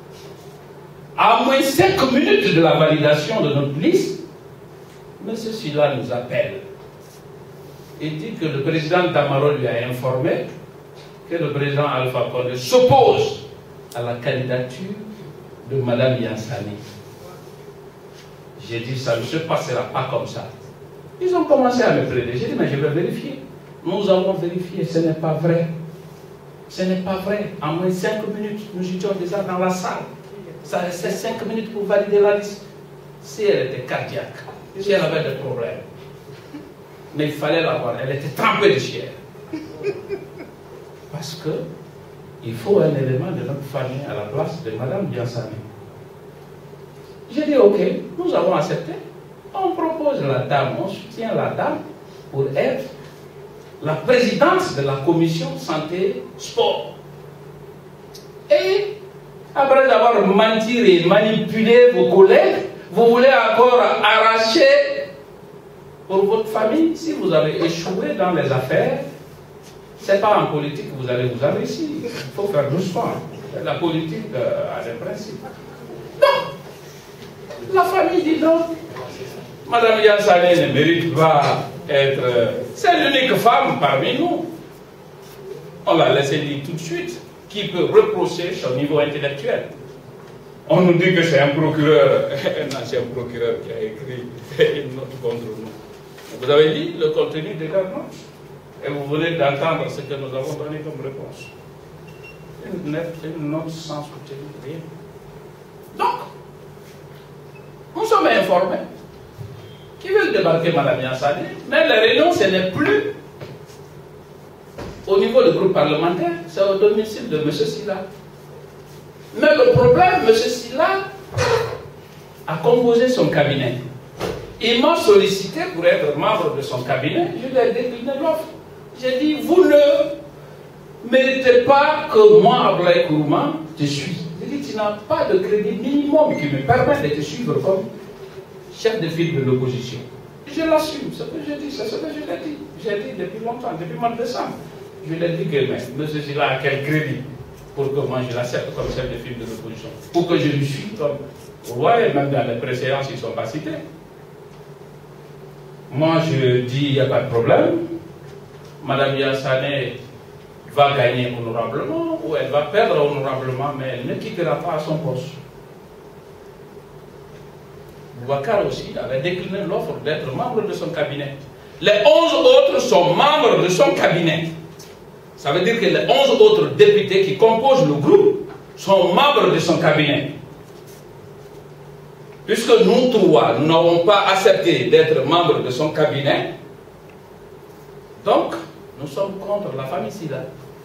À moins cinq minutes de la validation de notre liste, M. Silla nous appelle et dit que le président Damaro lui a informé que le président Alpha Condé s'oppose à la candidature de Madame Yansane. J'ai dit, ça ne se passera pas comme ça. Ils ont commencé à me plaider. J'ai dit, mais je vais vérifier. Nous avons vérifié, ce n'est pas vrai. Ce n'est pas vrai. En moins cinq minutes, nous étions déjà dans la salle. Ça restait cinq minutes pour valider la liste. Si elle était cardiaque, si elle avait des problèmes. Mais il fallait la voir. Elle était trempée de chair. Parce que il faut un élément de notre famille à la place de Madame Yansane. J'ai dit, ok, nous avons accepté. On propose la dame, on soutient la dame pour être la présidente de la commission santé-sport. Et après avoir menti et manipulé vos collègues, Vous voulez encore arracher pour votre famille? Si vous avez échoué dans les affaires, ce n'est pas en politique que vous allez vous enrichir. Il faut faire doucement. La politique euh, a des principes. Non! La famille dit non. Madame Yansane ne mérite pas être... C'est l'unique femme parmi nous. On l'a laissé dire tout de suite. Qui peut reprocher son niveau intellectuel? On nous dit que c'est un procureur, un ancien procureur qui a écrit une note contre nous. Vous avez dit le contenu des cartes blanches. Et vous venez d'entendre ce que nous avons donné comme réponse. Une note, une note sans soutien, rien. Donc, nous sommes informés. Qui veulent débarquer Madame Yansane? Mais la réunion, ce n'est plus au niveau du groupe parlementaire, c'est au domicile de M. Silla. Mais le problème, M. Silla a composé son cabinet. Il m'a sollicité pour être membre de son cabinet. Je lui ai décliné l'offre. J'ai dit, vous ne méritez pas que moi, Abdoulaye Kourouma, te suis. J'ai dit, tu n'as pas de crédit minimum qui me permet de te suivre comme chef de file de l'opposition. Je l'assume, c'est ce que je dis, c'est ce que je l'ai dit. J'ai dit depuis longtemps, depuis le mois de décembre. Je lui ai dit que M. Silla a quel crédit pour que moi je l'accepte comme chef de file de l'opposition. Pour que je lui suive comme roi, et même dans les préséances, ils ne sont pas cités. Moi je dis, il n'y a pas de problème. Madame Yansane va gagner honorablement ou elle va perdre honorablement, mais elle ne quittera pas son poste. Boubacar aussi avait décliné l'offre d'être membre de son cabinet. Les onze autres sont membres de son cabinet. Ça veut dire que les onze autres députés qui composent le groupe sont membres de son cabinet. Puisque nous trois, nous n'avons pas accepté d'être membres de son cabinet, donc nous sommes contre la famille Silla.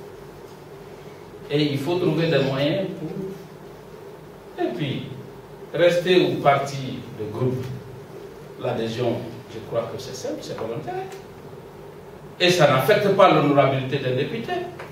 Et il faut trouver des moyens pour... Et puis, rester ou partir de groupe, l'adhésion, je crois que c'est simple, c'est volontaire. Et ça n'affecte pas l'honorabilité des députés.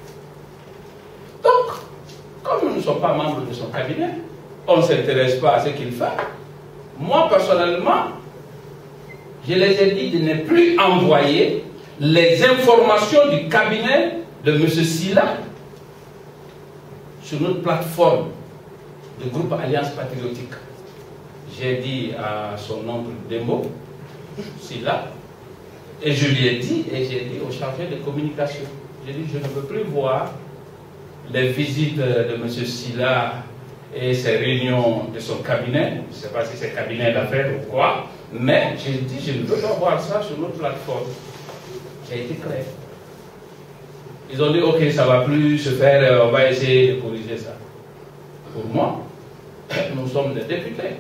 Donc, comme nous ne sommes pas membres de son cabinet, on ne s'intéresse pas à ce qu'il fait. Moi, personnellement, je les ai dit de ne plus envoyer les informations du cabinet de M. Silla sur notre plateforme de groupe Alliance Patriotique. J'ai dit à son oncle Dembo, Silla, et je lui ai dit, et j'ai dit au chargé de communication, j'ai dit, je ne veux plus voir les visites de M. Silla et ses réunions de son cabinet, je ne sais pas si c'est cabinet d'affaires ou quoi, mais j'ai dit, je ne veux pas voir ça sur notre plateforme. J'ai été clair. Ils ont dit, ok, ça ne va plus se faire, on va essayer de corriger ça. Pour moi, nous sommes des députés.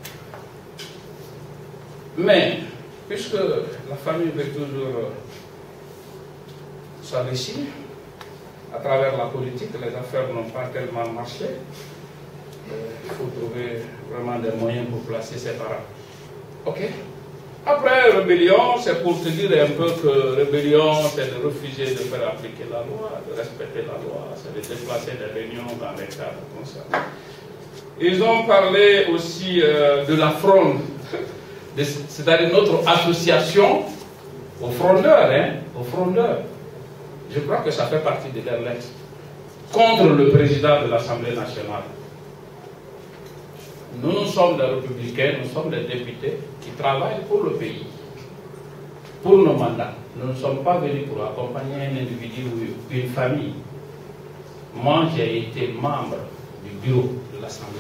Mais, puisque la famille veut toujours s'enrichir, à travers la politique, les affaires n'ont pas tellement marché, il faut trouver vraiment des moyens pour placer ses parents. Ok? Après, rébellion, c'est pour te dire un peu que rébellion, c'est de refuser de faire appliquer la loi, de respecter la loi, c'est de déplacer des réunions dans les cadres comme ça. Ils ont parlé aussi euh, de la fronde, c'est-à-dire notre association aux frondeurs, hein, aux frondeurs. Je crois que ça fait partie de leur lettre contre le président de l'Assemblée nationale. Nous, nous sommes des républicains, nous sommes des députés qui travaillent pour le pays, pour nos mandats. Nous ne sommes pas venus pour accompagner un individu ou une famille. Moi, j'ai été membre du bureau de l'Assemblée.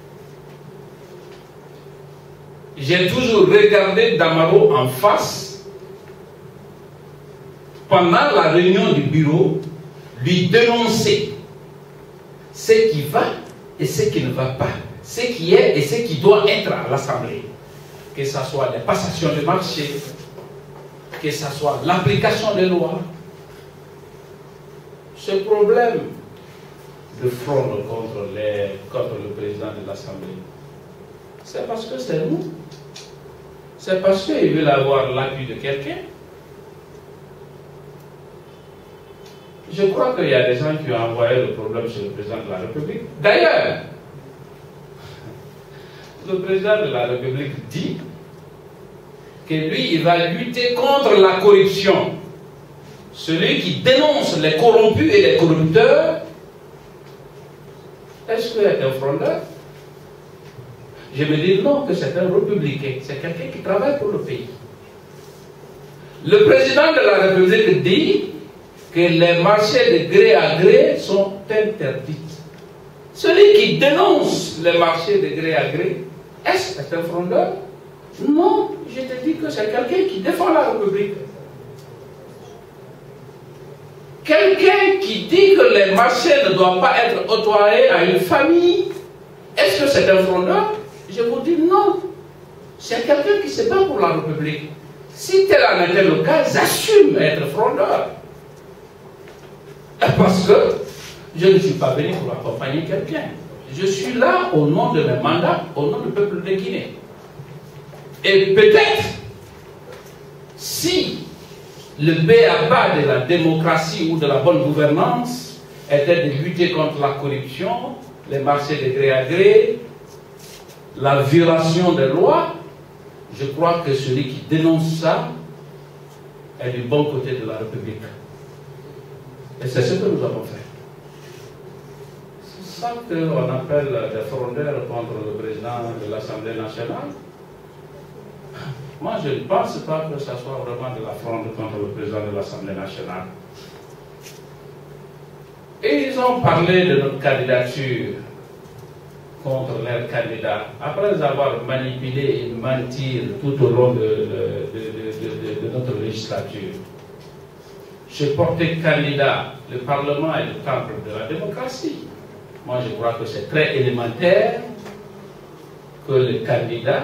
J'ai toujours regardé Damaro en face pendant la réunion du bureau, lui dénoncer ce qui va et ce qui ne va pas, ce qui est et ce qui doit être à l'Assemblée. Que ce soit les passations de marché, que ce soit l'application des lois. Ce problème de fraude contre, les, contre le président de l'Assemblée, c'est parce que c'est nous. C'est parce qu'ils veulent avoir l'appui de quelqu'un. Je crois qu'il y a des gens qui ont envoyé le problème sur le président de la République. D'ailleurs, le président de la République dit que lui, il va lutter contre la corruption. Celui qui dénonce les corrompus et les corrupteurs, est-ce qu'il est un frondeur? Je me dis non, que c'est un républicain, c'est quelqu'un qui travaille pour le pays. Le président de la République dit que les marchés de gré à gré sont interdits. Celui qui dénonce les marchés de gré à gré, est-ce que c'est un frondeur? Non, je te dis que c'est quelqu'un qui défend la République. Quelqu'un qui dit que les marchés ne doivent pas être octroyés à une famille, est-ce que c'est un frondeur? Je vous dis non. C'est quelqu'un qui se bat pour la République. Si tel en était le cas, j'assume être frondeur. Parce que je ne suis pas venu pour accompagner quelqu'un. Je suis là au nom de mes mandats, au nom du peuple de Guinée. Et peut-être, si le B A B A de la démocratie ou de la bonne gouvernance était de lutter contre la corruption, les marchés de gré à gré, la violation des lois, je crois que celui qui dénonce ça est du bon côté de la République. Et c'est ce que nous avons fait. C'est ça qu'on appelle des frondeurs contre le président de l'Assemblée nationale. Moi, je ne pense pas que ce soit vraiment de la fronde contre le président de l'Assemblée nationale. Et ils ont parlé de notre candidature contre leur candidat. Après avoir manipulé et menti tout au long de, de, de, de, de, de notre législature. J'ai porté candidat. Le Parlement est le temple de la démocratie. Moi, je crois que c'est très élémentaire que le candidat,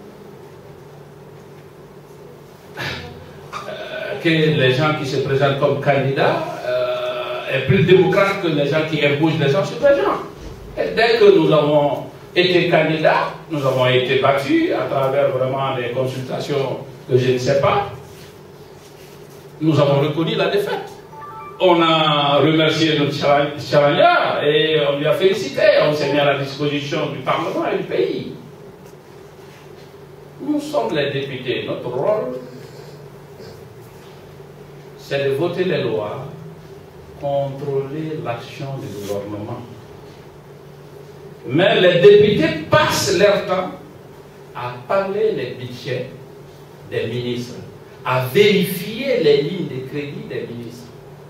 euh, que les gens qui se présentent comme candidats euh, est plus démocrate que les gens qui imposent les gens sur les gens. Et dès que nous avons été candidats, nous avons été battus à travers vraiment des consultations que je ne sais pas, nous avons reconnu la défaite. On a remercié notre charognard et on lui a félicité. On s'est mis à la disposition du Parlement et du pays. Nous sommes les députés. Notre rôle, c'est de voter les lois, contrôler l'action du gouvernement. Mais les députés passent leur temps à parler les budgets des ministres, à vérifier les lignes de crédit des ministres,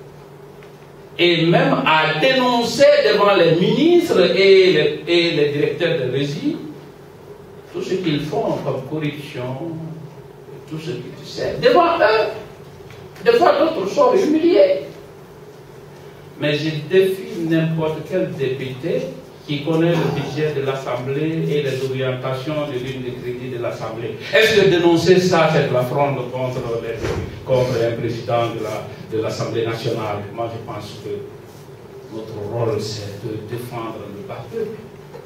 et même à dénoncer devant les ministres et les, et les directeurs de régie tout ce qu'ils font comme corruption, tout ce qu'ils savent devant eux. Des fois, d'autres sont humiliés. Mais je défie n'importe quel député qui connaît le budget de l'Assemblée et les orientations de ligne de crédit de l'Assemblée. Est-ce que dénoncer ça, c'est de la fronde contre, les, contre un président de l'Assemblée la, nationale? Moi, je pense que notre rôle, c'est de défendre le bas peuple,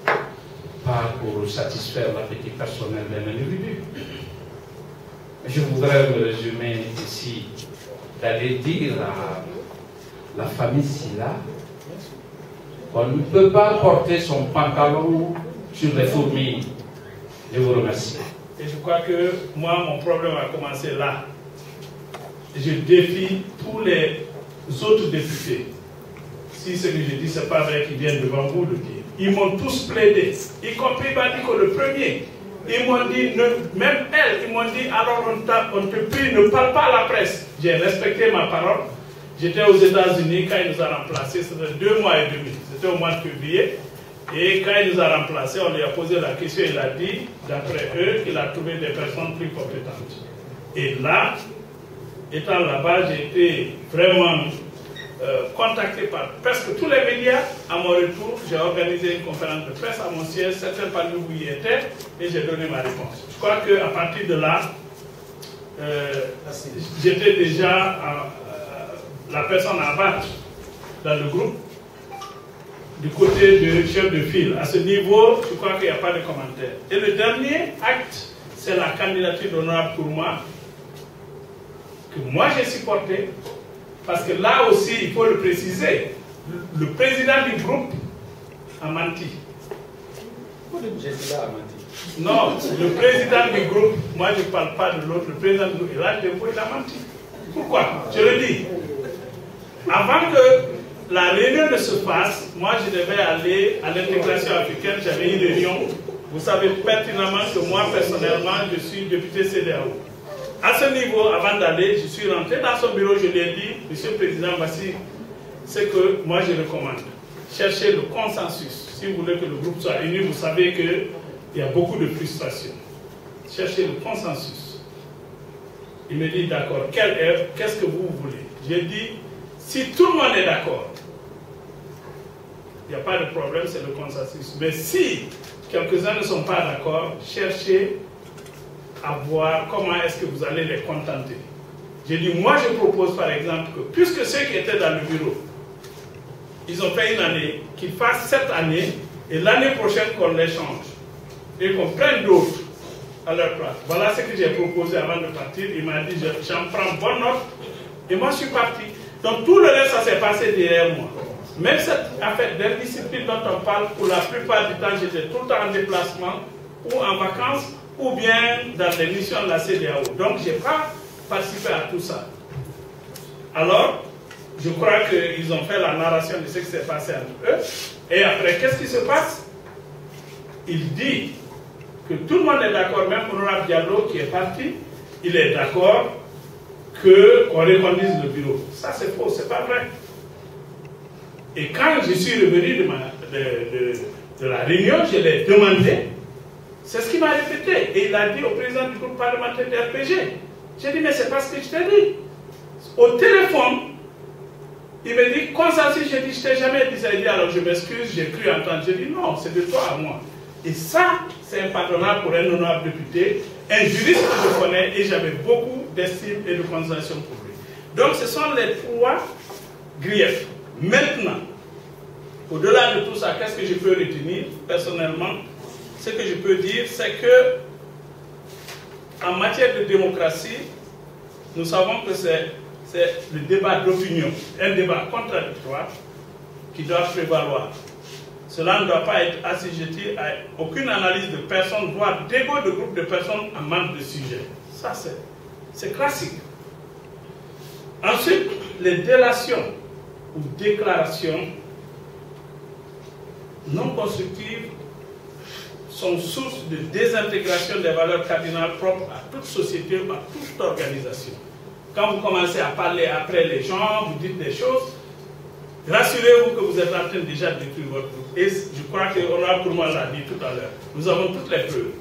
pas pour satisfaire l'appétit personnel d'un individu. Je voudrais me résumer ici, d'aller dire à la famille Sylla qu'on ne peut pas porter son pantalon sur les fourmis. Je vous remercie. Et je crois que moi, mon problème a commencé là. Je défie tous les autres députés. Si ce que je dis, ce n'est pas vrai qu'ils viennent devant vous le dire. Ils m'ont tous plaidé, y compris Badiko le premier. Ils m'ont dit, ne, même elle, ils m'ont dit, alors on, on te prie, ne parle pas à la presse. J'ai respecté ma parole. J'étais aux États-Unis quand il nous a remplacés, c'était deux mois et demi, c'était au mois de février. Et quand il nous a remplacés, on lui a posé la question, il a dit, d'après eux, qu'il a trouvé des personnes plus compétentes. Et là, étant là-bas, j'ai été vraiment euh, contacté par presque tous les médias. À mon retour, j'ai organisé une conférence de presse à mon siège, certains parmi vous y étaient, et j'ai donné ma réponse. Je crois qu'à partir de là, euh, j'étais déjà à, la personne à battre dans le groupe, du côté du chef de file. À ce niveau, je crois qu'il n'y a pas de commentaire. Et le dernier acte, c'est la candidature d'honorable pour moi, que moi j'ai supporté, parce que là aussi, il faut le préciser, le, le président du groupe a menti. Pourquoi le président a menti? Non, le président du groupe, moi je ne parle pas de l'autre, le président du groupe, et là, il a menti. Pourquoi? Je le dis. Avant que la réunion ne se fasse, moi je devais aller à l'intégration africaine, j'avais une réunion. Vous savez pertinemment que moi personnellement, je suis député C D A O. À ce niveau, avant d'aller, je suis rentré dans son bureau, je lui ai dit, Monsieur le Président, voici ce que moi je recommande. Cherchez le consensus. Si vous voulez que le groupe soit uni, vous savez qu'il y a beaucoup de frustration. Cherchez le consensus. Il me dit, d'accord, qu'est-ce que vous voulez? J'ai dit, si tout le monde est d'accord, il n'y a pas de problème, c'est le consensus. Mais si quelques-uns ne sont pas d'accord, cherchez à voir comment est-ce que vous allez les contenter. J'ai dit, moi je propose par exemple que, puisque ceux qui étaient dans le bureau, ils ont fait une année, qu'ils fassent cette année, et l'année prochaine qu'on les change, et qu'on prenne d'autres à leur place. Voilà ce que j'ai proposé avant de partir. Il m'a dit, j'en prends bonne note, et moi je suis parti. Donc tout le reste, ça s'est passé derrière moi. Même cette affaire d'indiscipline dont on parle, pour la plupart du temps, j'étais tout le temps en déplacement, ou en vacances, ou bien dans les missions de la C D A O. Donc je n'ai pas participé à tout ça. Alors, je crois qu'ils ont fait la narration de ce qui s'est passé entre eux. Et après, qu'est-ce qui se passe? Il dit que tout le monde est d'accord, même Honorable Diallo qui est parti, il est d'accord qu'on reconduise le bureau. Ça c'est faux, c'est pas vrai. Et quand je suis revenu de, ma, de, de, de la réunion, je l'ai demandé, c'est ce qu'il m'a répété. Et il a dit au président du groupe parlementaire de R P G. J'ai dit, mais c'est pas ce que je t'ai dit. Au téléphone, il me dit, consensus, j'ai dit, je t'ai jamais dit ça. Il dit, alors je m'excuse, j'ai cru entendre. J'ai dit, non, c'est de toi à moi. Et ça, c'est impardonnable pour un honorable député, un juriste que je connais, et j'avais beaucoup d'estime et de considération pour lui. Donc, ce sont les trois griefs. Maintenant, au-delà de tout ça, qu'est-ce que je peux retenir personnellement? Ce que je peux dire, c'est que en matière de démocratie, nous savons que c'est le débat d'opinion, un débat contradictoire qui doit prévaloir. Cela ne doit pas être assujetti à aucune analyse de personnes, voire d'égo de groupes de personnes en manque de sujet. Ça, c'est classique. Ensuite, les délations ou déclarations non constructives sont source de désintégration des valeurs cardinales propres à toute société ou à toute organisation. Quand vous commencez à parler après les gens, vous dites des choses, rassurez-vous que vous êtes en train déjà de détruire votre groupe. Et je crois que Honorable Tourma l'a dit tout à l'heure. Nous avons toutes les preuves.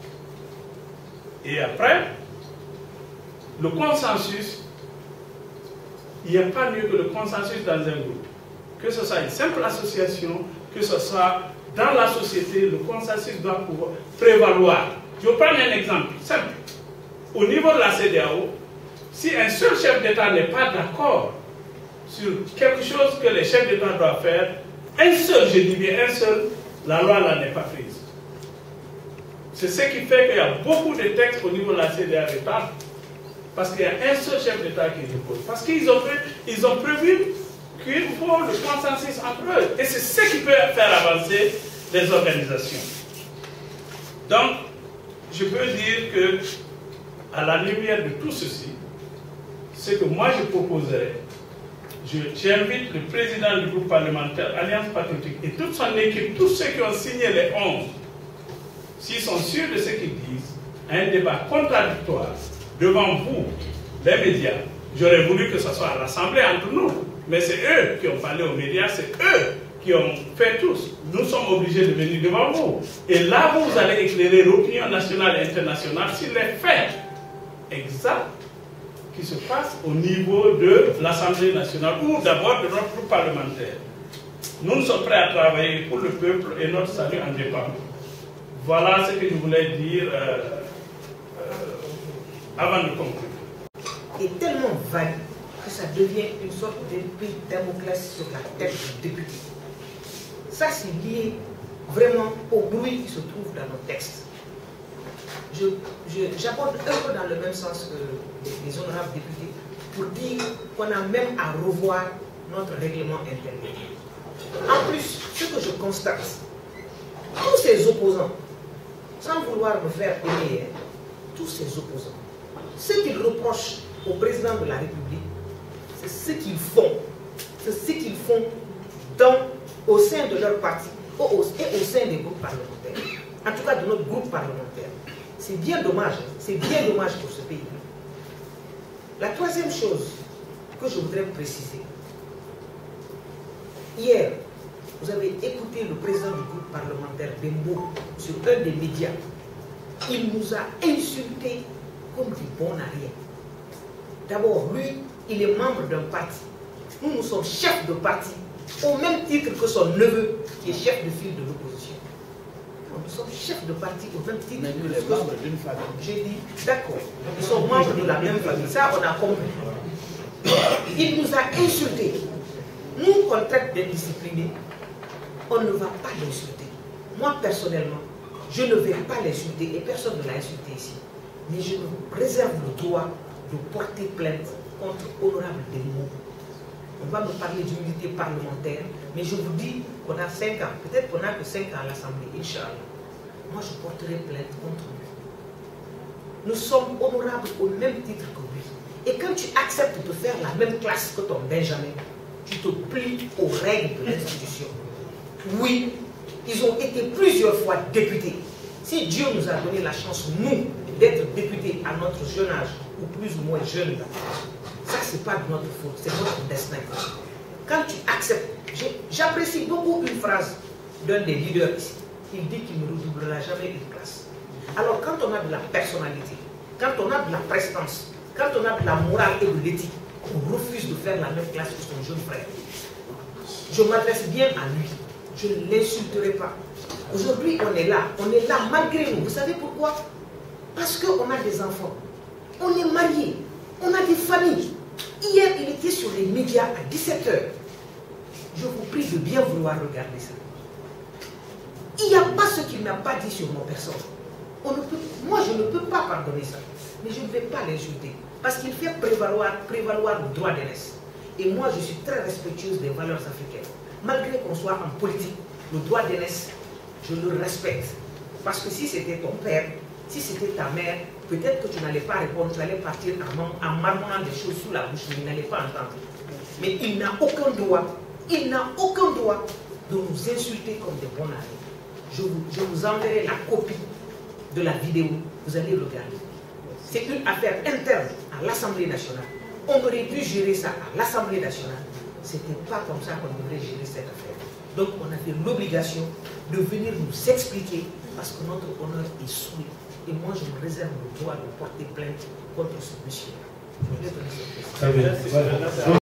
Et après, le consensus, il n'y a pas mieux que le consensus dans un groupe. Que ce soit une simple association, que ce soit dans la société, le consensus doit pouvoir prévaloir. Je vais prendre un exemple simple. Au niveau de la C D A O, si un seul chef d'État n'est pas d'accord sur quelque chose que les chefs d'État doivent faire, un seul, je dis bien un seul, la loi là n'est pas prise. C'est ce qui fait qu'il y a beaucoup de textes au niveau de la C D A O, parce qu'il y a un seul chef d'État qui dépose. Parce qu'ils ont, ils ont prévu qu'il faut le consensus entre eux. Et c'est ce qui peut faire avancer les organisations. Donc, je peux dire que, à la lumière de tout ceci, ce que moi je proposerais, j'invite le président du groupe parlementaire Alliance Patriotique et toute son équipe, tous ceux qui ont signé les onze, s'ils sont sûrs de ce qu'ils disent, à un débat contradictoire devant vous, les médias. J'aurais voulu que ce soit à l'Assemblée entre nous, mais c'est eux qui ont parlé aux médias, c'est eux qui ont fait tous. Nous sommes obligés de venir devant vous. Et là, vous allez éclairer l'opinion nationale et internationale sur les faits exacts qui se passent au niveau de l'Assemblée nationale ou d'abord de notre groupe parlementaire. Nous, nous sommes prêts à travailler pour le peuple et notre salut en dépend. Voilà ce que je voulais dire euh, euh, avant de conclure. Est tellement vague que ça devient une sorte d'épée de Damoclès sur la tête du député. Ça, c'est lié vraiment au bruit qui se trouve dans nos textes. J'apporte un peu dans le même sens que les, les honorables députés pour dire qu'on a même à revoir notre règlement intérieur. En plus, ce que je constate, tous ces opposants sans vouloir me faire aimer tous ses opposants, ce qu'ils reprochent au président de la République, c'est ce qu'ils font. C'est ce qu'ils font dans, au sein de leur parti et au sein des groupes parlementaires. En tout cas, de notre groupe parlementaire. C'est bien dommage. C'est bien dommage pour ce pays. La troisième chose que je voudrais préciser. Hier, vous avez écouté le président du groupe parlementaire Bembo sur un des médias. Il nous a insultés comme des bons à rien. D'abord, lui, il est membre d'un parti. Nous, nous sommes chefs de parti, au même titre que son neveu, qui est chef de file de l'opposition. Nous sommes chefs de parti au même titre que les membres d'une famille. J'ai dit, d'accord, ils sont membres de la même famille. Ça, on a compris. Il nous a insultés. Nous, qu'on traite d'indisciplinés, on ne va pas l'insulter. Moi, personnellement, je ne vais pas l'insulter et personne ne l'a insulté ici. Mais je me réserve le droit de porter plainte contre Honorable Delmo. On va me parler d'unité parlementaire, mais je vous dis qu'on a cinq ans, peut-être qu'on n'a que cinq ans à l'Assemblée, Inch'Allah. Moi, je porterai plainte contre lui. Nous sommes honorables au même titre que lui. Et quand tu acceptes de faire la même classe que ton Benjamin, tu te plies aux règles de l'institution. Oui, ils ont été plusieurs fois députés. Si Dieu nous a donné la chance, nous, d'être députés à notre jeune âge, ou plus ou moins jeune, ça, ce n'est pas de notre faute, c'est notre destin. Quand tu acceptes, j'apprécie beaucoup une phrase d'un des leaders ici. Il dit qu'il ne redoublera jamais une classe. Alors, quand on a de la personnalité, quand on a de la prestance, quand on a de la morale et de l'éthique, on refuse de faire la même classe que son jeune frère. Je m'adresse bien à lui. Je ne l'insulterai pas. Aujourd'hui, on est là. On est là malgré nous. Vous savez pourquoi? Parce qu'on a des enfants. On est mariés. On a des familles. Hier, il était sur les médias à dix-sept heures. Je vous prie de bien vouloir regarder ça. Il n'y a pas ce qu'il n'a pas dit sur mon personne. On ne peut, moi, je ne peux pas pardonner ça. Mais je ne vais pas l'insulter. Parce qu'il fait prévaloir, prévaloir le droit d'aînesse. Et moi, je suis très respectueuse des valeurs africaines. Malgré qu'on soit en politique, le droit d'aînesse, je le respecte. Parce que si c'était ton père, si c'était ta mère, peut-être que tu n'allais pas répondre, tu allais partir en, en marmonnant des choses sous la bouche, mais il n'allait pas entendre. Mais il n'a aucun droit, il n'a aucun droit de nous insulter comme des bons amis. Je vous, je vous enverrai la copie de la vidéo, vous allez regarder. C'est une affaire interne à l'Assemblée nationale. On aurait pu gérer ça à l'Assemblée nationale. Ce n'était pas comme ça qu'on devrait gérer cette affaire. Donc on avait l'obligation de venir nous expliquer parce que notre honneur est souillé. Et moi je me réserve le droit de porter plainte contre ce monsieur. Je vais donner cette question.